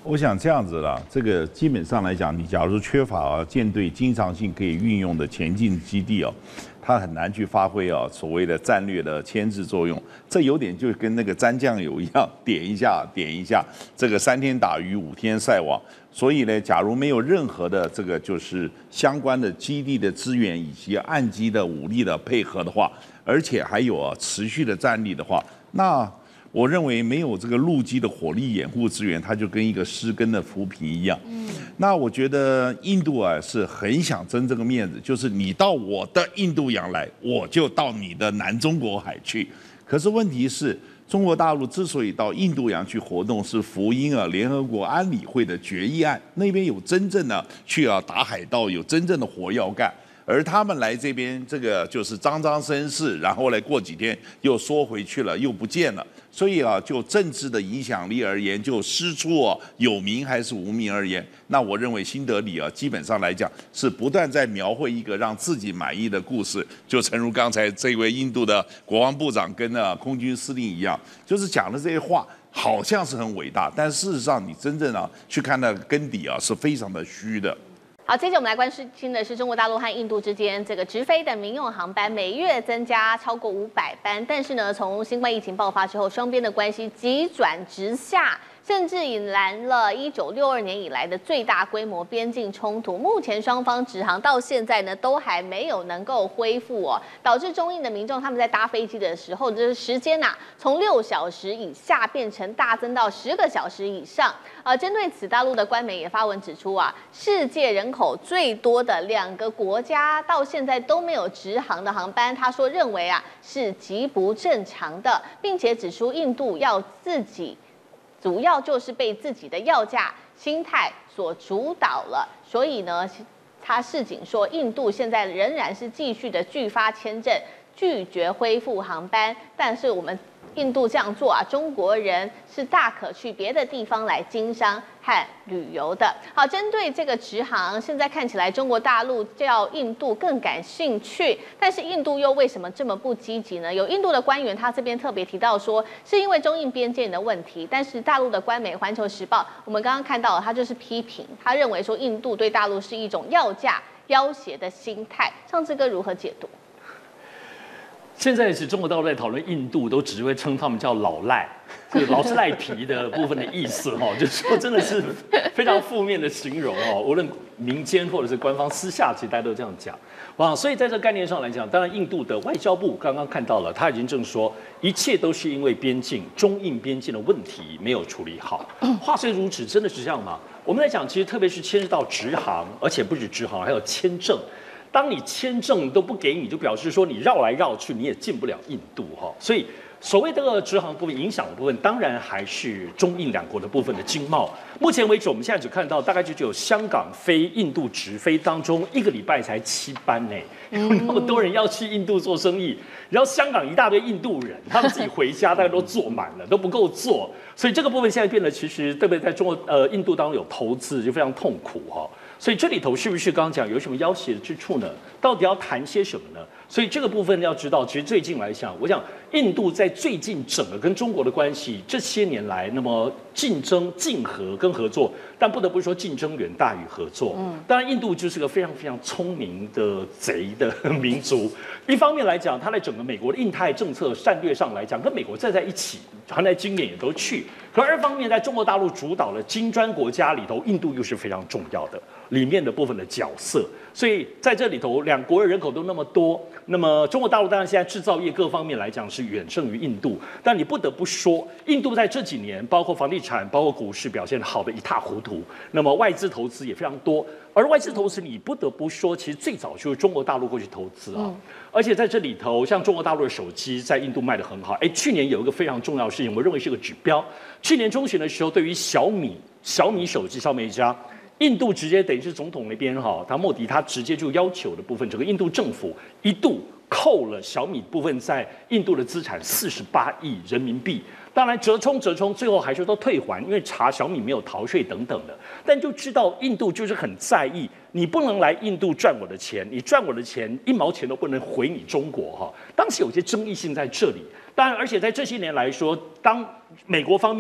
我想这样子啦，这个基本上来讲，你假如缺乏啊舰队经常性可以运用的前进基地哦，它很难去发挥啊所谓的战略的牵制作用。这有点就跟那个沾酱油一样，点一下点一下，这个三天打鱼五天晒网。所以呢，假如没有任何的这个就是相关的基地的资源以及岸基的武力的配合的话，而且还有啊持续的战力的话，那我认为没有这个陆基的火力掩护资源，它就跟一个失根的浮萍一样。嗯，那我觉得印度啊是很想争这个面子，就是你到我的印度洋来，我就到你的南中国海去。可是问题是，中国大陆之所以到印度洋去活动，是福音啊联合国安理会的决议案，那边有真正的去啊打海盗，有真正的活要干。而他们来这边，这个就是彰彰声势，然后来过几天又缩回去了，又不见了。所以啊，就政治的影响力而言，就师出啊有名还是无名而言，那我认为新德里啊，基本上来讲是不断在描绘一个让自己满意的故事。就诚如刚才这位印度的国防部长跟啊空军司令一样，就是讲的这些话好像是很伟大，但事实上你真正啊去看那个根底啊，是非常的虚的。 好，接着我们来关心的是中国大陆和印度之间这个直飞的民用航班每月增加超过五百班，但是呢，从新冠疫情爆发之后，双边的关系急转直下。甚至引来了一九六二年以来的最大规模边境冲突。目前双方直航到现在呢，都还没有能够恢复哦，导致中印的民众他们在搭飞机的时候，就是时间呐、啊，从六小时以下变成大增到十个小时以上。呃，针对此，大陆的官媒也发文指出啊，世界人口最多的两个国家到现在都没有直航的航班，他说认为啊是极不正常的，并且指出印度要自己。主要就是被自己的要价心态所主导了，所以呢，他示警说，印度现在仍然是继续的拒发签证，拒绝恢复航班。但是我们印度这样做啊，中国人是大可去别的地方来经商和旅游的。好，针对这个直航，现在看起来中国大陆较印度更感兴趣，但是印度又为什么这么不积极呢？有印度的官员他这边特别提到说，是因为中印边界的问题，但是大陆的官媒《环球时报》我们刚刚看到了，他就是批评，他认为说印度对大陆是一种要价要挟的心态。上次哥如何解读？ 现在是中国大陆在讨论印度，都只会称他们叫老赖，这个老是赖皮的部分的意思哈，就是说真的是非常负面的形容哦。无论民间或者是官方私下，其实大家都这样讲哇。所以在这个概念上来讲，当然印度的外交部刚刚看到了，他已经正说一切都是因为边境中印边境的问题没有处理好。话虽如此，真的是这样吗？我们来讲，其实特别是牵涉到直航，而且不止直航，还有签证。当你签证都不给你，就表示说你绕来绕去，你也进不了印度哈。所以所谓这个直航部分影响的部分，当然还是中印两国的部分的经贸。目前为止，我们现在只看到大概就只有香港飞印度直飞当中，一个礼拜才七班呢，有那么多人要去印度做生意，然后香港一大堆印度人，他们自己回家大概都坐满了，都不够坐，所以这个部分现在变得其实对不对？在中国呃印度当中有投资就非常痛苦哈。所以这里头是不是刚刚讲有什么要挟之处呢？到底要谈些什么呢？所以这个部分要知道，其实最近来讲，我想印度在最近整个跟中国的关系这些年来，那么竞争、竞合跟合作，但不得不说竞争远大于合作。嗯，当然印度就是个非常非常聪明的贼的民族。一方面来讲，它在整个美国的印太政策战略上来讲，跟美国站在一起，含在今年也都去。可二方面，在中国大陆主导的金砖国家里头，印度又是非常重要的里面的部分的角色。所以在这里头，两国的人口都那么多，那么中国大陆当然现在制造业各方面来讲是远胜于印度，但你不得不说，印度在这几年包括房地产、包括股市表现好的一塌糊涂，那么外资投资也非常多。而外资投资，你不得不说，其实最早就是中国大陆过去投资啊。嗯、而且在这里头，像中国大陆的手机在印度卖得很好。哎，去年有一个非常重要的事情，我认为是个指标。去年中旬的时候，对于小米小米手机、小米一家，印度直接等于是总统那边哈，他莫迪他直接就要求的部分，整个印度政府一度扣了小米部分在印度的资产四十八亿人民币。当然折冲折冲，最后还是都退还，因为查小米没有逃税等等的。但就知道印度就是很在意，你不能来印度赚我的钱，你赚我的钱一毛钱都不能回你中国哈。当时有些争议性在这里。当然，而且在这些年来说，当美国方面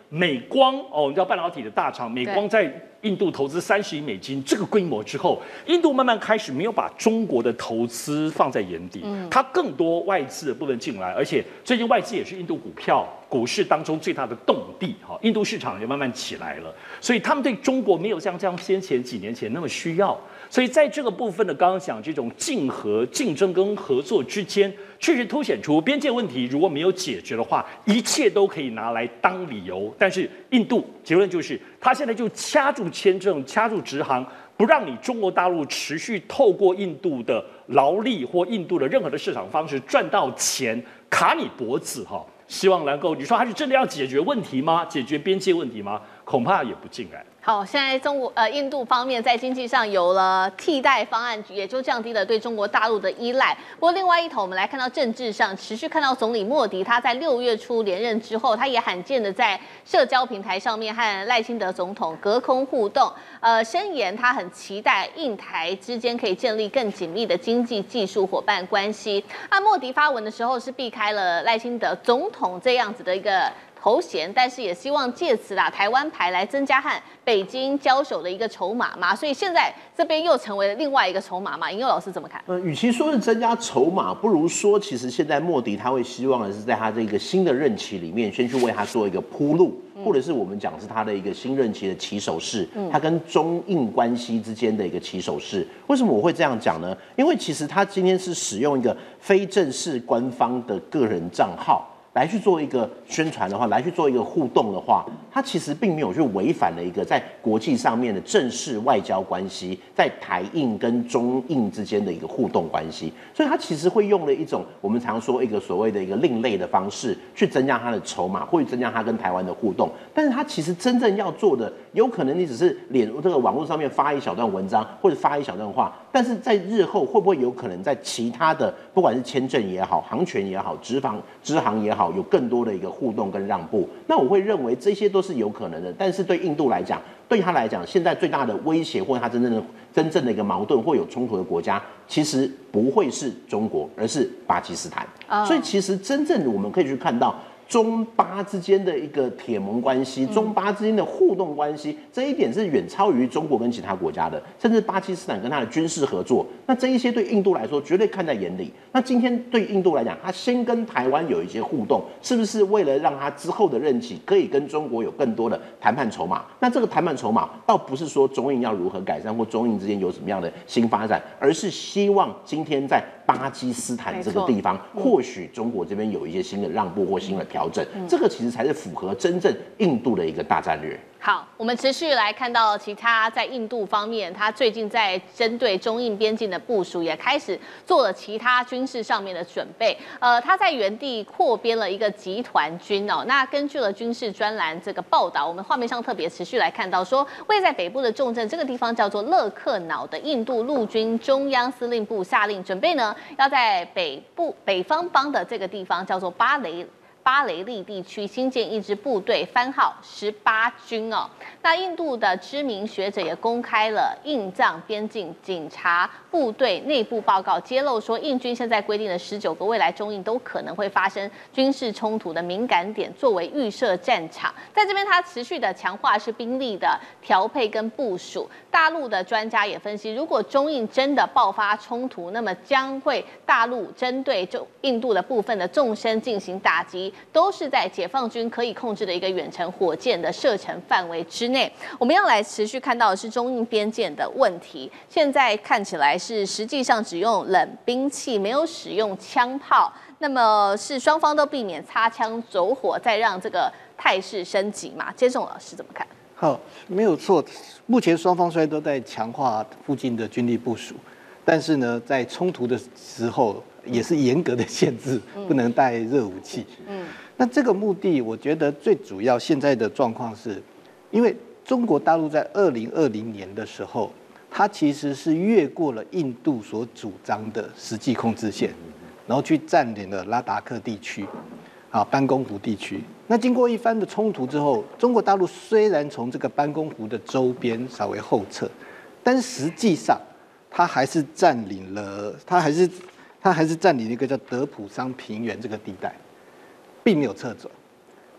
美光哦，你知道半导体的大厂，美光在印度投资三十亿美金这个规模之后，印度慢慢开始没有把中国的投资放在眼底，嗯，它更多外资的部分进来，而且最近外资也是印度股票股市当中最大的动力哈，印度市场也慢慢起来了，所以他们对中国没有像这样先前几年前那么需要，所以在这个部分呢，刚刚讲这种竞合、竞争跟合作之间，确实凸显出边界问题如果没有解决的话，一切都可以拿来当理由。但是印度结论就是，他现在就掐住签证、掐住直航，不让你中国大陆持续透过印度的劳力或印度的任何的市场方式赚到钱，卡你脖子哈。希望能够，你说他是真的要解决问题吗？解决边界问题吗？恐怕也不尽然。 好，现在中国呃印度方面在经济上有了替代方案，也就降低了对中国大陆的依赖。不过另外一头，我们来看到政治上，持续看到总理莫迪他在六月初连任之后，他也罕见的在社交平台上面和赖清德总统隔空互动，呃，声言他很期待印台之间可以建立更紧密的经济技术伙伴关系。那莫迪发文的时候是避开了赖清德总统这样子的一个头衔，但是也希望借此打台湾牌来增加和北京交手的一个筹码嘛，所以现在这边又成为了另外一个筹码嘛。尹佑老师怎么看？ 呃，与其说是增加筹码，不如说其实现在莫迪他会希望的是在他这个新的任期里面，先去为他做一个铺路，嗯、或者是我们讲是他的一个新任期的起手式，嗯、他跟中印关系之间的一个起手式。为什么我会这样讲呢？因为其实他今天是使用一个非正式官方的个人账号来去做一个宣传的话，来去做一个互动的话，它其实并没有去违反了一个在国际上面的正式外交关系，在台印跟中印之间的一个互动关系，所以它其实会用了一种我们常说一个所谓的一个另类的方式去增加它的筹码，或者增加它跟台湾的互动。但是它其实真正要做的，有可能你只是脸这个网络上面发一小段文章，或者发一小段话，但是在日后会不会有可能在其他的不管是签证也好、航权也好、直航直航也好，有更多的一个互动跟让步，那我会认为这些都是有可能的。但是对印度来讲，对他来讲，现在最大的威胁或者他真正的真正的一个矛盾或有冲突的国家，其实不会是中国，而是巴基斯坦。Oh. 所以其实真正我们可以去看到中巴之间的一个铁盟关系，中巴之间的互动关系，这一点是远超于中国跟其他国家的，甚至巴基斯坦跟它的军事合作，那这一些对印度来说绝对看在眼里。那今天对印度来讲，他先跟台湾有一些互动，是不是为了让他之后的任期可以跟中国有更多的谈判筹码？那这个谈判筹码倒不是说中印要如何改善或中印之间有什么样的新发展，而是希望今天在巴基斯坦这个地方，或许中国这边有一些新的让步或新的调整，这个其实才是符合真正印度的一个大战略。 好，我们持续来看到其他在印度方面，他最近在针对中印边境的部署，也开始做了其他军事上面的准备。呃，他在原地扩编了一个集团军哦。那根据了军事专栏这个报道，我们画面上特别持续来看到说，位在北部的重镇这个地方叫做勒克瑙的印度陆军中央司令部下令准备呢，要在北部北方邦的这个地方叫做巴雷。巴雷利地区新建一支部队，番号十八军哦。那印度的知名学者也公开了印藏边境警察部队内部报告，揭露说印军现在规定的十九个未来中印都可能会发生军事冲突的敏感点，作为预设战场。在这边，他持续的强化是兵力的调配跟部署。大陆的专家也分析，如果中印真的爆发冲突，那么将会大陆针对就印度的部分的纵深进行打击。都是在解放军可以控制的一个远程火箭的射程范围之内。我们要来持续看到的是中印边界的问题，现在看起来是实际上只用冷兵器，没有使用枪炮，那么是双方都避免擦枪走火，再让这个态势升级嘛？接种老师怎么看？ 好，没有错。目前双方虽然都在强化附近的军力部署，但是呢，在冲突的时候也是严格的限制，不能带热武器。嗯，那这个目的，我觉得最主要现在的状况是，因为中国大陆在二零二零年的时候，它其实是越过了印度所主张的实际控制线，然后去占领了拉达克地区，啊，班公湖地区。那经过一番的冲突之后，中国大陆虽然从这个班公湖的周边稍微后撤，但是实际上它还是占领了，它还是它还是占领了一个叫德普桑平原这个地带，并没有撤走。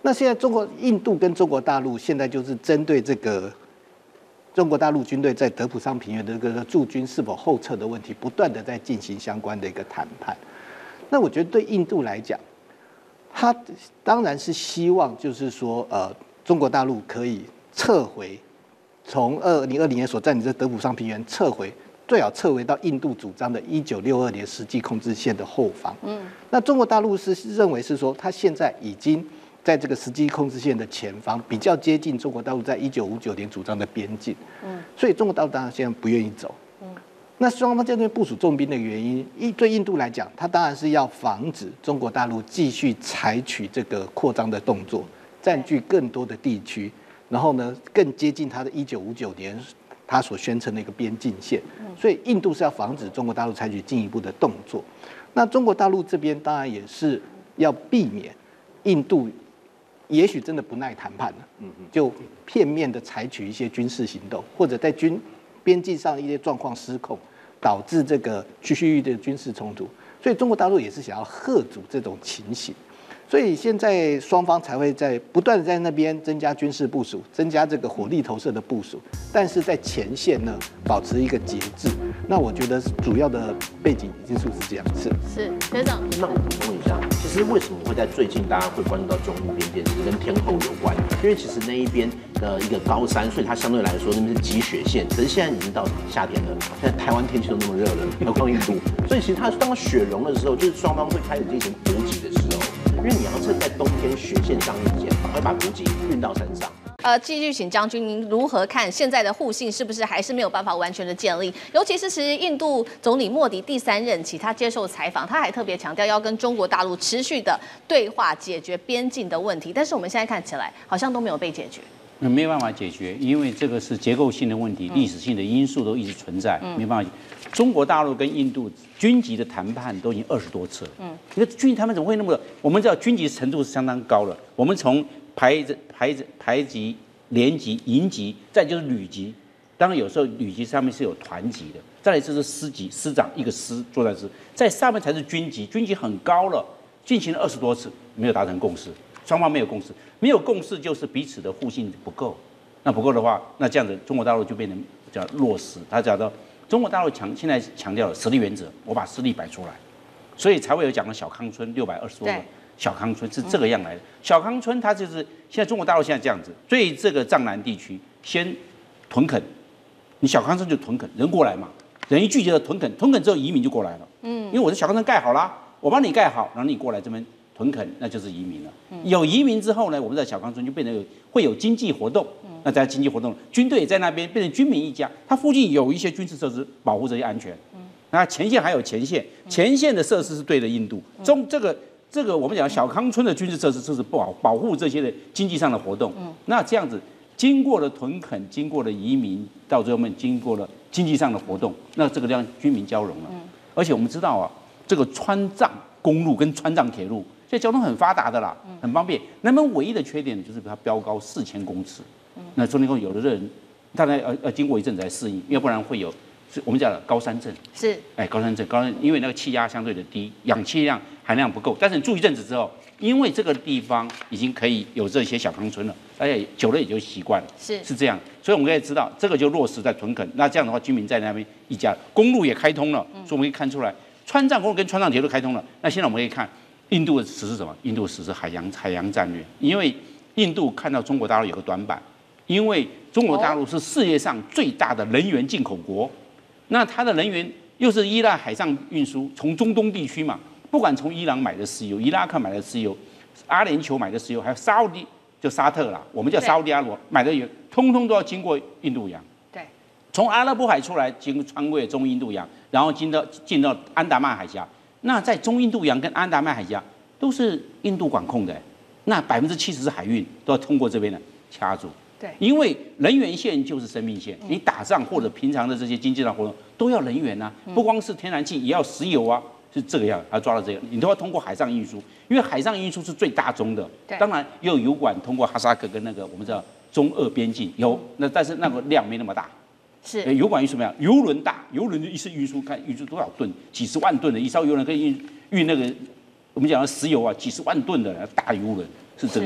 那现在中国、印度跟中国大陆现在就是针对这个中国大陆军队在德普桑平原的这个驻军是否后撤的问题，不断的在进行相关的一个谈判。那我觉得对印度来讲，他当然是希望就是说，呃，中国大陆可以撤回从二零二零年所占领的德普桑平原撤回。最好撤回到印度主张的一九六二年实际控制线的后方。嗯，那中国大陆是认为是说，它现在已经在这个实际控制线的前方，比较接近中国大陆在一九五九年主张的边境。嗯，所以中国大陆当然现在不愿意走。嗯，那双方在这边部署重兵的原因，印对印度来讲，它当然是要防止中国大陆继续采取这个扩张的动作，占据更多的地区，然后呢，更接近它的一九五九年。他所宣称的一个边境线，所以印度是要防止中国大陆采取进一步的动作。那中国大陆这边当然也是要避免印度也许真的不耐谈判了，就片面的采取一些军事行动，或者在军边境上一些状况失控，导致这个区域的军事冲突。所以中国大陆也是想要遏阻这种情形。所以现在双方才会在不断的在那边增加军事部署，增加这个火力投射的部署，但是在前线呢保持一个节制。那我觉得主要的背景因素是这样，是是学长。 那我补充一下，其实为什么会在最近大家会关注到中印边界，其实跟天候有关，因为其实那一边的一个高山，所以它相对来说那边是积雪线，可是现在已经到夏天了，现在台湾天气都那么热了，何况印度，所以其实它当雪融的时候，就是双方会开始进行补给的时候。因为你要趁在冬天雪线上面前，赶快把补给运到山上。 呃，继续请将军，您如何看现在的互信是不是还是没有办法完全的建立？尤其是其实印度总理莫迪第三任期，他接受采访，他还特别强调要跟中国大陆持续的对话，解决边境的问题。但是我们现在看起来好像都没有被解决。 那没有办法解决，因为这个是结构性的问题，历史性的因素都一直存在，嗯、没办法。中国大陆跟印度军级的谈判都已经二十多次了，嗯，你看军级谈判怎么会那么？我们知道军级程度是相当高了，我们从排排排级、连级、营级，再就是旅级，当然有时候旅级上面是有团级的，再来就是师级，师长一个师作战师，在上面才是军级，军级很高了，进行了二十多次，没有达成共识，双方没有共识，没有共识就是彼此的互信不够，那不够的话，那这样子中国大陆就变成叫落实，他讲到。中国大陆强现在强调了实力原则，我把实力摆出来，所以才会有讲的小康村六百二十多个小康村是这个样来的。小康村它就是现在中国大陆现在这样子，对这个藏南地区先屯垦，你小康村就屯垦，人过来嘛，人一聚集了屯垦，屯垦之后移民就过来了。嗯，因为我的小康村盖好了，我帮你盖好，然后你过来这边屯垦，那就是移民了。有移民之后呢，我们在小康村就变成有会有经济活动。那在经济活动，军队也在那边变成军民一家，它附近有一些军事设施保护这些安全。那前线还有前线，前线的设施是对着印度，中这个这个我们讲小康村的军事设施就是保保护这些的经济上的活动。那这样子经过了屯垦，经过了移民，到最后面经过了经济上的活动，那这个让军民交融了。而且我们知道啊，这个川藏公路跟川藏铁路，现在交通很发达的啦，很方便。那么唯一的缺点就是它标高四千公尺。那中间公有的人，当然要要经过一阵子来适应，要不然会有我们讲的高山症。 是， 哎，高山症，高山，因为那个气压相对的低，氧气量含量不够。但是你住一阵子之后，因为这个地方已经可以有这些小康村了，大家久了也就习惯了。 是， 是这样。所以我们可以知道，这个就落实在屯垦。那这样的话，居民在那边一家，公路也开通了，所以我们可以看出来，川藏公路跟川藏铁路开通了。那现在我们可以看，印度实施什么？印度实施海洋海洋战略，因为印度看到中国大陆有个短板。因为中国大陆是世界上最大的能源进口国，那它的能源又是依赖海上运输，从中东地区嘛，不管从伊朗买的石油、伊拉克买的石油、阿联酋买的石油，还有沙地就沙特啦，我们叫沙特阿拉伯买的油，通通都要经过印度洋。 对， 从阿拉伯海出来，经穿越中印度洋，然后进到进到安达曼海峡。那在中印度洋跟安达曼海峡都是印度管控的，那百分之七十是海运都要通过这边的掐住。 对， 因为能源线就是生命线，你打仗或者平常的这些经济上活动都要能源啊，不光是天然气，也要石油啊，是这个样，他抓到这个，你都要通过海上运输，因为海上运输是最大宗的，当然也有油管通过哈萨克跟那个我们知道中俄边境有，那但是那个量没那么大， 是油管运输怎么样？油轮大，油轮一次运输看运输多少吨，几十万吨的，一艘油轮可以运运那个我们讲的石油啊，几十万吨的大油轮是这个样。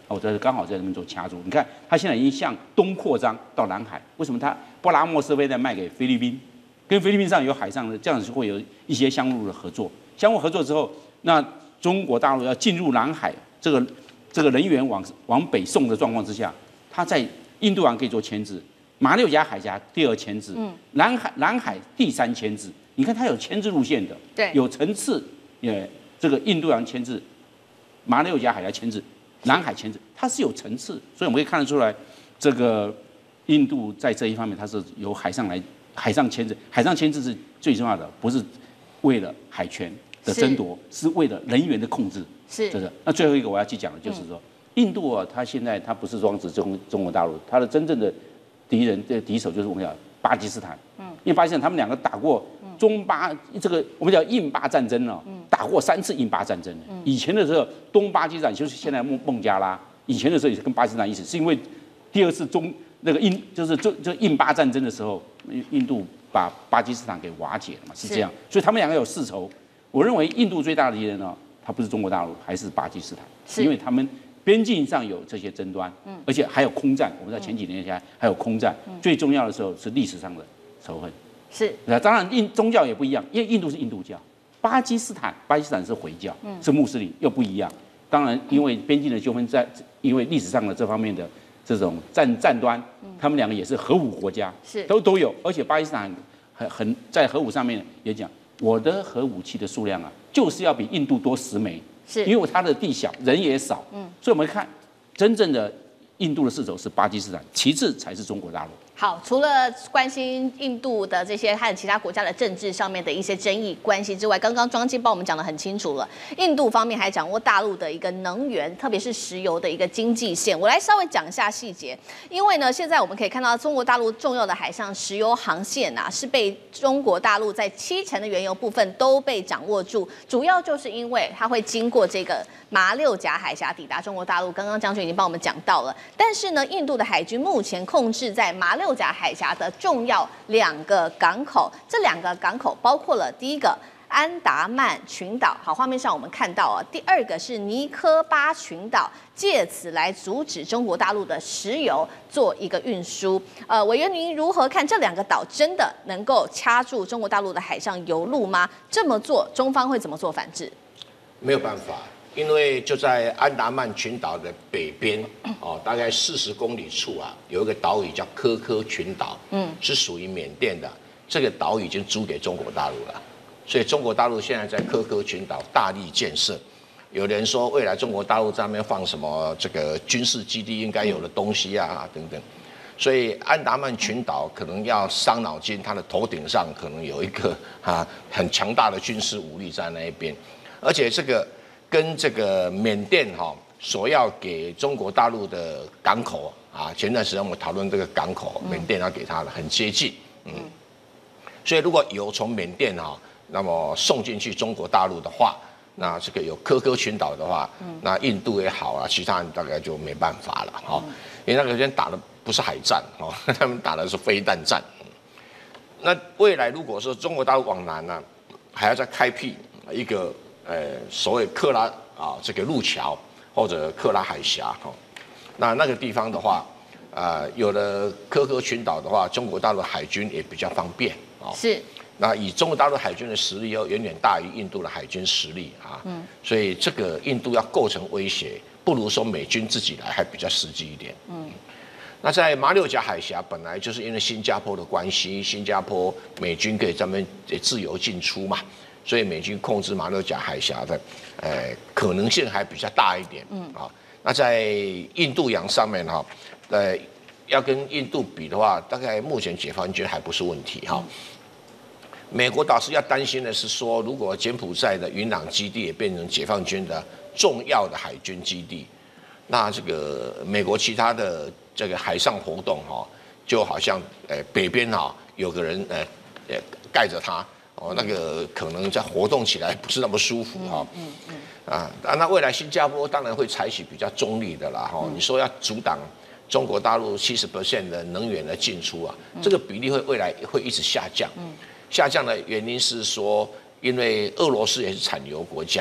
哦，这刚好在那边做掐住。你看，它现在已经向东扩张到南海，为什么它布拉莫设备在卖给菲律宾，跟菲律宾上有海上的，这样子会有一些相互的合作。相互合作之后，那中国大陆要进入南海，这个这个人员往往北送的状况之下，它在印度洋可以做牵制，马六甲海峡第二牵制，嗯，南海南海第三牵制。你看它有牵制路线的， 对， 有层次，也这个印度洋牵制，马六甲海峡牵制。南海牵制，它是有层次，所以我们可以看得出来，这个印度在这一方面它是由海上来海上牵制，海上牵制是最重要的，不是为了海权的争夺，是为了人员的控制。 是， 这是。那最后一个我要去讲的就是说，嗯、印度啊，它现在它不是装指中中国大陆，它的真正的敌人的敌手就是我们讲巴基斯坦。嗯，因为巴基斯坦他们两个打过中巴这个我们叫印巴战争了、嗯，打过三次印巴战争。嗯，以前的时候东巴基斯坦就是现在孟孟加拉，以前的时候也是跟巴基斯坦一起，是因为第二次中那个印就是就就印巴战争的时候，印度把巴基斯坦给瓦解了嘛，是这样，所以他们两个有世仇。我认为印度最大的敌人呢，它不是中国大陆，还是巴基斯坦，因为他们边境上有这些争端，嗯，而且还有空战。我们在前几年前还有空战，嗯、最重要的时候是历史上的仇恨。是，当然印宗教也不一样，因为印度是印度教，巴基斯坦巴基斯坦是回教，嗯、是穆斯林，又不一样。当然，因为边境的纠纷在，因为历史上的这方面的这种战战端，他们两个也是核武国家，是都都有，而且巴基斯坦很很在核武上面也讲，我的核武器的数量啊，就是要比印度多十枚，是因为它的地小，人也少，嗯，所以我们看真正的印度的世仇是巴基斯坦，其次才是中国大陆。 好，除了关心印度的这些和其他国家的政治上面的一些争议关系之外，刚刚庄敬帮我们讲得很清楚了。印度方面还掌握大陆的一个能源，特别是石油的一个经济线。我来稍微讲一下细节，因为呢，现在我们可以看到中国大陆重要的海上石油航线啊，是被中国大陆在七成的原油部分都被掌握住，主要就是因为它会经过这个马六甲海峡抵达中国大陆。刚刚将军已经帮我们讲到了，但是呢，印度的海军目前控制在马六甲海峡的重要两个港口，这两个港口包括了第一个安达曼群岛，好，画面上我们看到啊，第二个是尼科巴群岛，借此来阻止中国大陆的石油做一个运输。呃，委员您如何看这两个岛真的能够掐住中国大陆的海上油路吗？这么做，中方会怎么做反制？ 没有办法。因为就在安达曼群岛的北边，哦，大概四十公里处啊，有一个岛屿叫科科群岛，嗯，是属于缅甸的。这个岛已经租给中国大陆了，所以中国大陆现在在科科群岛大力建设。有人说未来中国大陆在那边放什么这个军事基地应该有的东西啊等等，所以安达曼群岛可能要伤脑筋，它的头顶上可能有一个啊很强大的军事武力在那一边，而且这个。跟这个缅甸哈所要给中国大陆的港口啊，前段时间我们讨论这个港口，缅甸要给它的很接近，嗯，所以如果油从缅甸哈，那么送进去中国大陆的话，那这个有科科群岛的话，那印度也好啊，其他人大概就没办法了哈，因为那个人打的不是海战哦，他们打的是飞弹战。那未来如果说中国大陆往南呢，还要再开辟一个。呃，所谓克拉啊，这个路桥或者克拉海峡哈，那那个地方的话，啊、呃，有了科科群岛的话，中国大陆海军也比较方便啊。是。那以中国大陆海军的实力，要远远大于印度的海军实力啊。嗯。所以这个印度要构成威胁，不如说美军自己来还比较实际一点。嗯。那在马六甲海峡本来就是因为新加坡的关系，新加坡美军可以咱们自由进出嘛。所以美军控制马六甲海峡的，呃，可能性还比较大一点。嗯啊，那在印度洋上面哈，呃，要跟印度比的话，大概目前解放军还不是问题哈。美国倒是要担心的是说，如果柬埔寨的云朗基地也变成解放军的重要的海军基地，那这个美国其他的这个海上活动哈，就好像呃北边哈有个人呃呃盖着它。哦，那个可能在活动起来不是那么舒服哈。嗯嗯。啊，那未来新加坡当然会采取比较中立的啦哈。你说要阻挡中国大陆七十 percent 的能源的进出啊，这个比例会未来会一直下降。嗯。下降的原因是说，因为俄罗斯也是产油国家，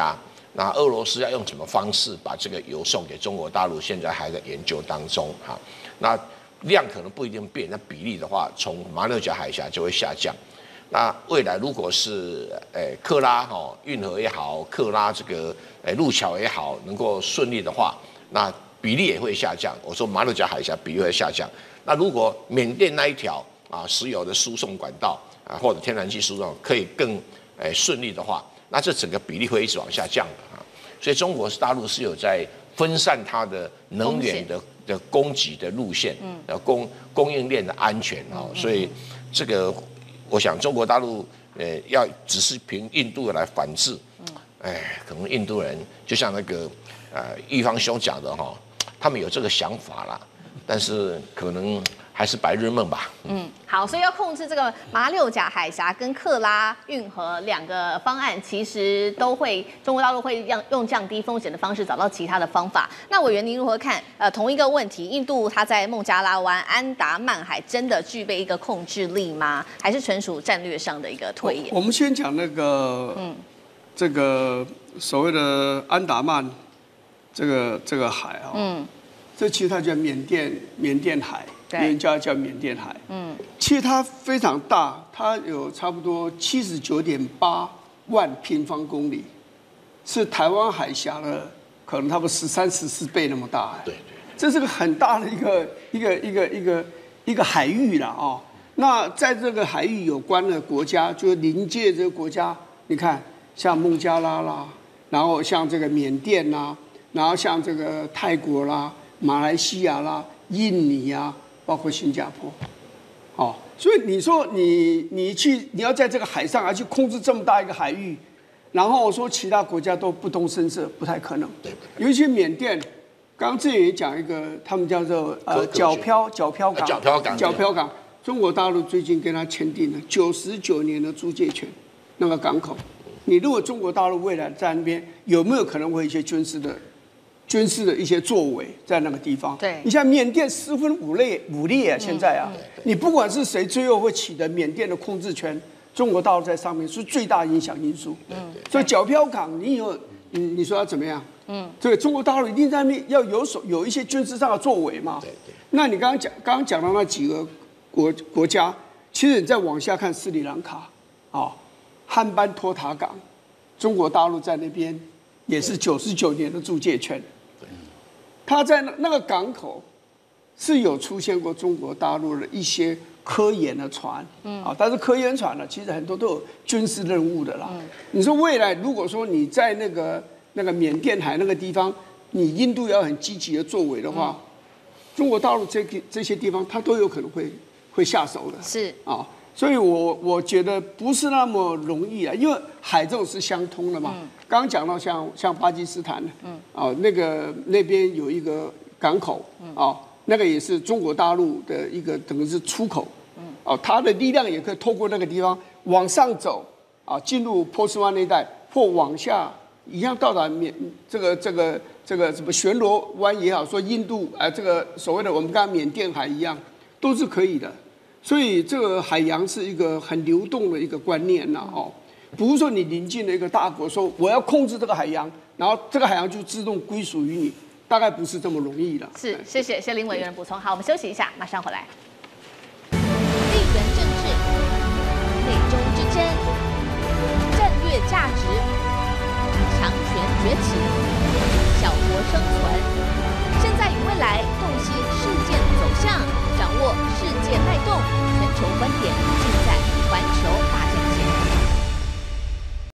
那俄罗斯要用什么方式把这个油送给中国大陆，现在还在研究当中哈。那量可能不一定变，那比例的话，从马六甲海峡就会下降。那未来如果是诶克拉哈运河也好，克拉这个诶路桥也好，能够顺利的话，那比例也会下降。我说马六甲海峡比例会下降。那如果缅甸那一条啊石油的输送管道啊或者天然气输送可以更诶顺利的话，那这整个比例会一直往下降的啊。所以中国大陆是有在分散它的能源的的供给的路线，呃供供应链的安全啊。所以这个我想中国大陆呃要只是凭印度来反制，哎，可能印度人就像那个呃玉芳兄讲的哈，他们有这个想法啦，但是可能还是白日梦吧。 嗯，好，所以要控制这个马六甲海峡跟克拉运河两个方案，其实都会中国大陆会让用降低风险的方式找到其他的方法。那委员您如何看？呃，同一个问题，印度它在孟加拉湾、安达曼海真的具备一个控制力吗？还是纯属战略上的一个推演？ 我们先讲那个，嗯，这个所谓的安达曼这个这个海啊，嗯，这其实它叫缅甸缅甸海。人家叫缅甸海，嗯，其实它非常大，它有差不多七十九点八万平方公里，是台湾海峡的可能差不多十三十四倍那么大。 对， 这是个很大的一个一个一个一个一个海域了啊、哦。那在这个海域有关的国家，就是临界这个国家，你看像孟加拉啦，然后像这个缅甸啦，然后像这个泰国啦、马来西亚啦、印尼啊。包括新加坡，哦，所以你说你你去你要在这个海上啊去控制这么大一个海域，然后说其他国家都不动声色，不太可能。 对， 尤其缅甸，刚刚之前也讲一个，他们叫做呃皎漂皎漂港， 皎漂港， 皎漂港，中国大陆最近跟他签订了九十九年的租借权，那个港口，你如果中国大陆未来在那边有没有可能会一些军事的？军事的一些作为在那个地方， 对， 你像缅甸四分五裂五裂啊，现在啊，你不管是谁最后会取得缅甸的控制权，中国大陆在上面是最大影响因素。嗯，所以皎漂港你有，你你说要怎么样？嗯，这个中国大陆一定在那边要有所有一些军事上的作为嘛。对对。那你刚刚讲刚刚讲到那几个国国家，其实你再往下看斯里兰卡啊，汉班托塔港，中国大陆在那边也是九十九年的租借权。他在那个港口是有出现过中国大陆的一些科研的船，嗯，啊，但是科研船呢，其实很多都有军事任务的啦。嗯，你说未来如果说你在那个那个缅甸海那个地方，你印度要很积极的作为的话，嗯、中国大陆这个这些地方，它都有可能会会下手的。 是啊，所以我我觉得不是那么容易啊，因为海这种是相通的嘛。嗯刚刚讲到像像巴基斯坦，嗯，啊，那个那边有一个港口，啊，那个也是中国大陆的一个等于是出口，嗯，哦，它的力量也可以透过那个地方往上走，啊，进入波斯湾那一带，或往下一样到达缅这个这个这个什么暹罗湾也好，说印度啊、呃，这个所谓的我们刚刚缅甸海一样，都是可以的。所以这个海洋是一个很流动的一个观念呐、啊，哦。不是说你临近了一个大国，说我要控制这个海洋，然后这个海洋就自动归属于你，大概不是这么容易的。 是，谢谢谢林委员的补充。好，我们休息一下，马上回来。 地缘政治、美中之争、战略价值、强权崛起、小国生存，现在与未来洞悉事件走向，掌握世界脉动，全球观点尽在环球大战线。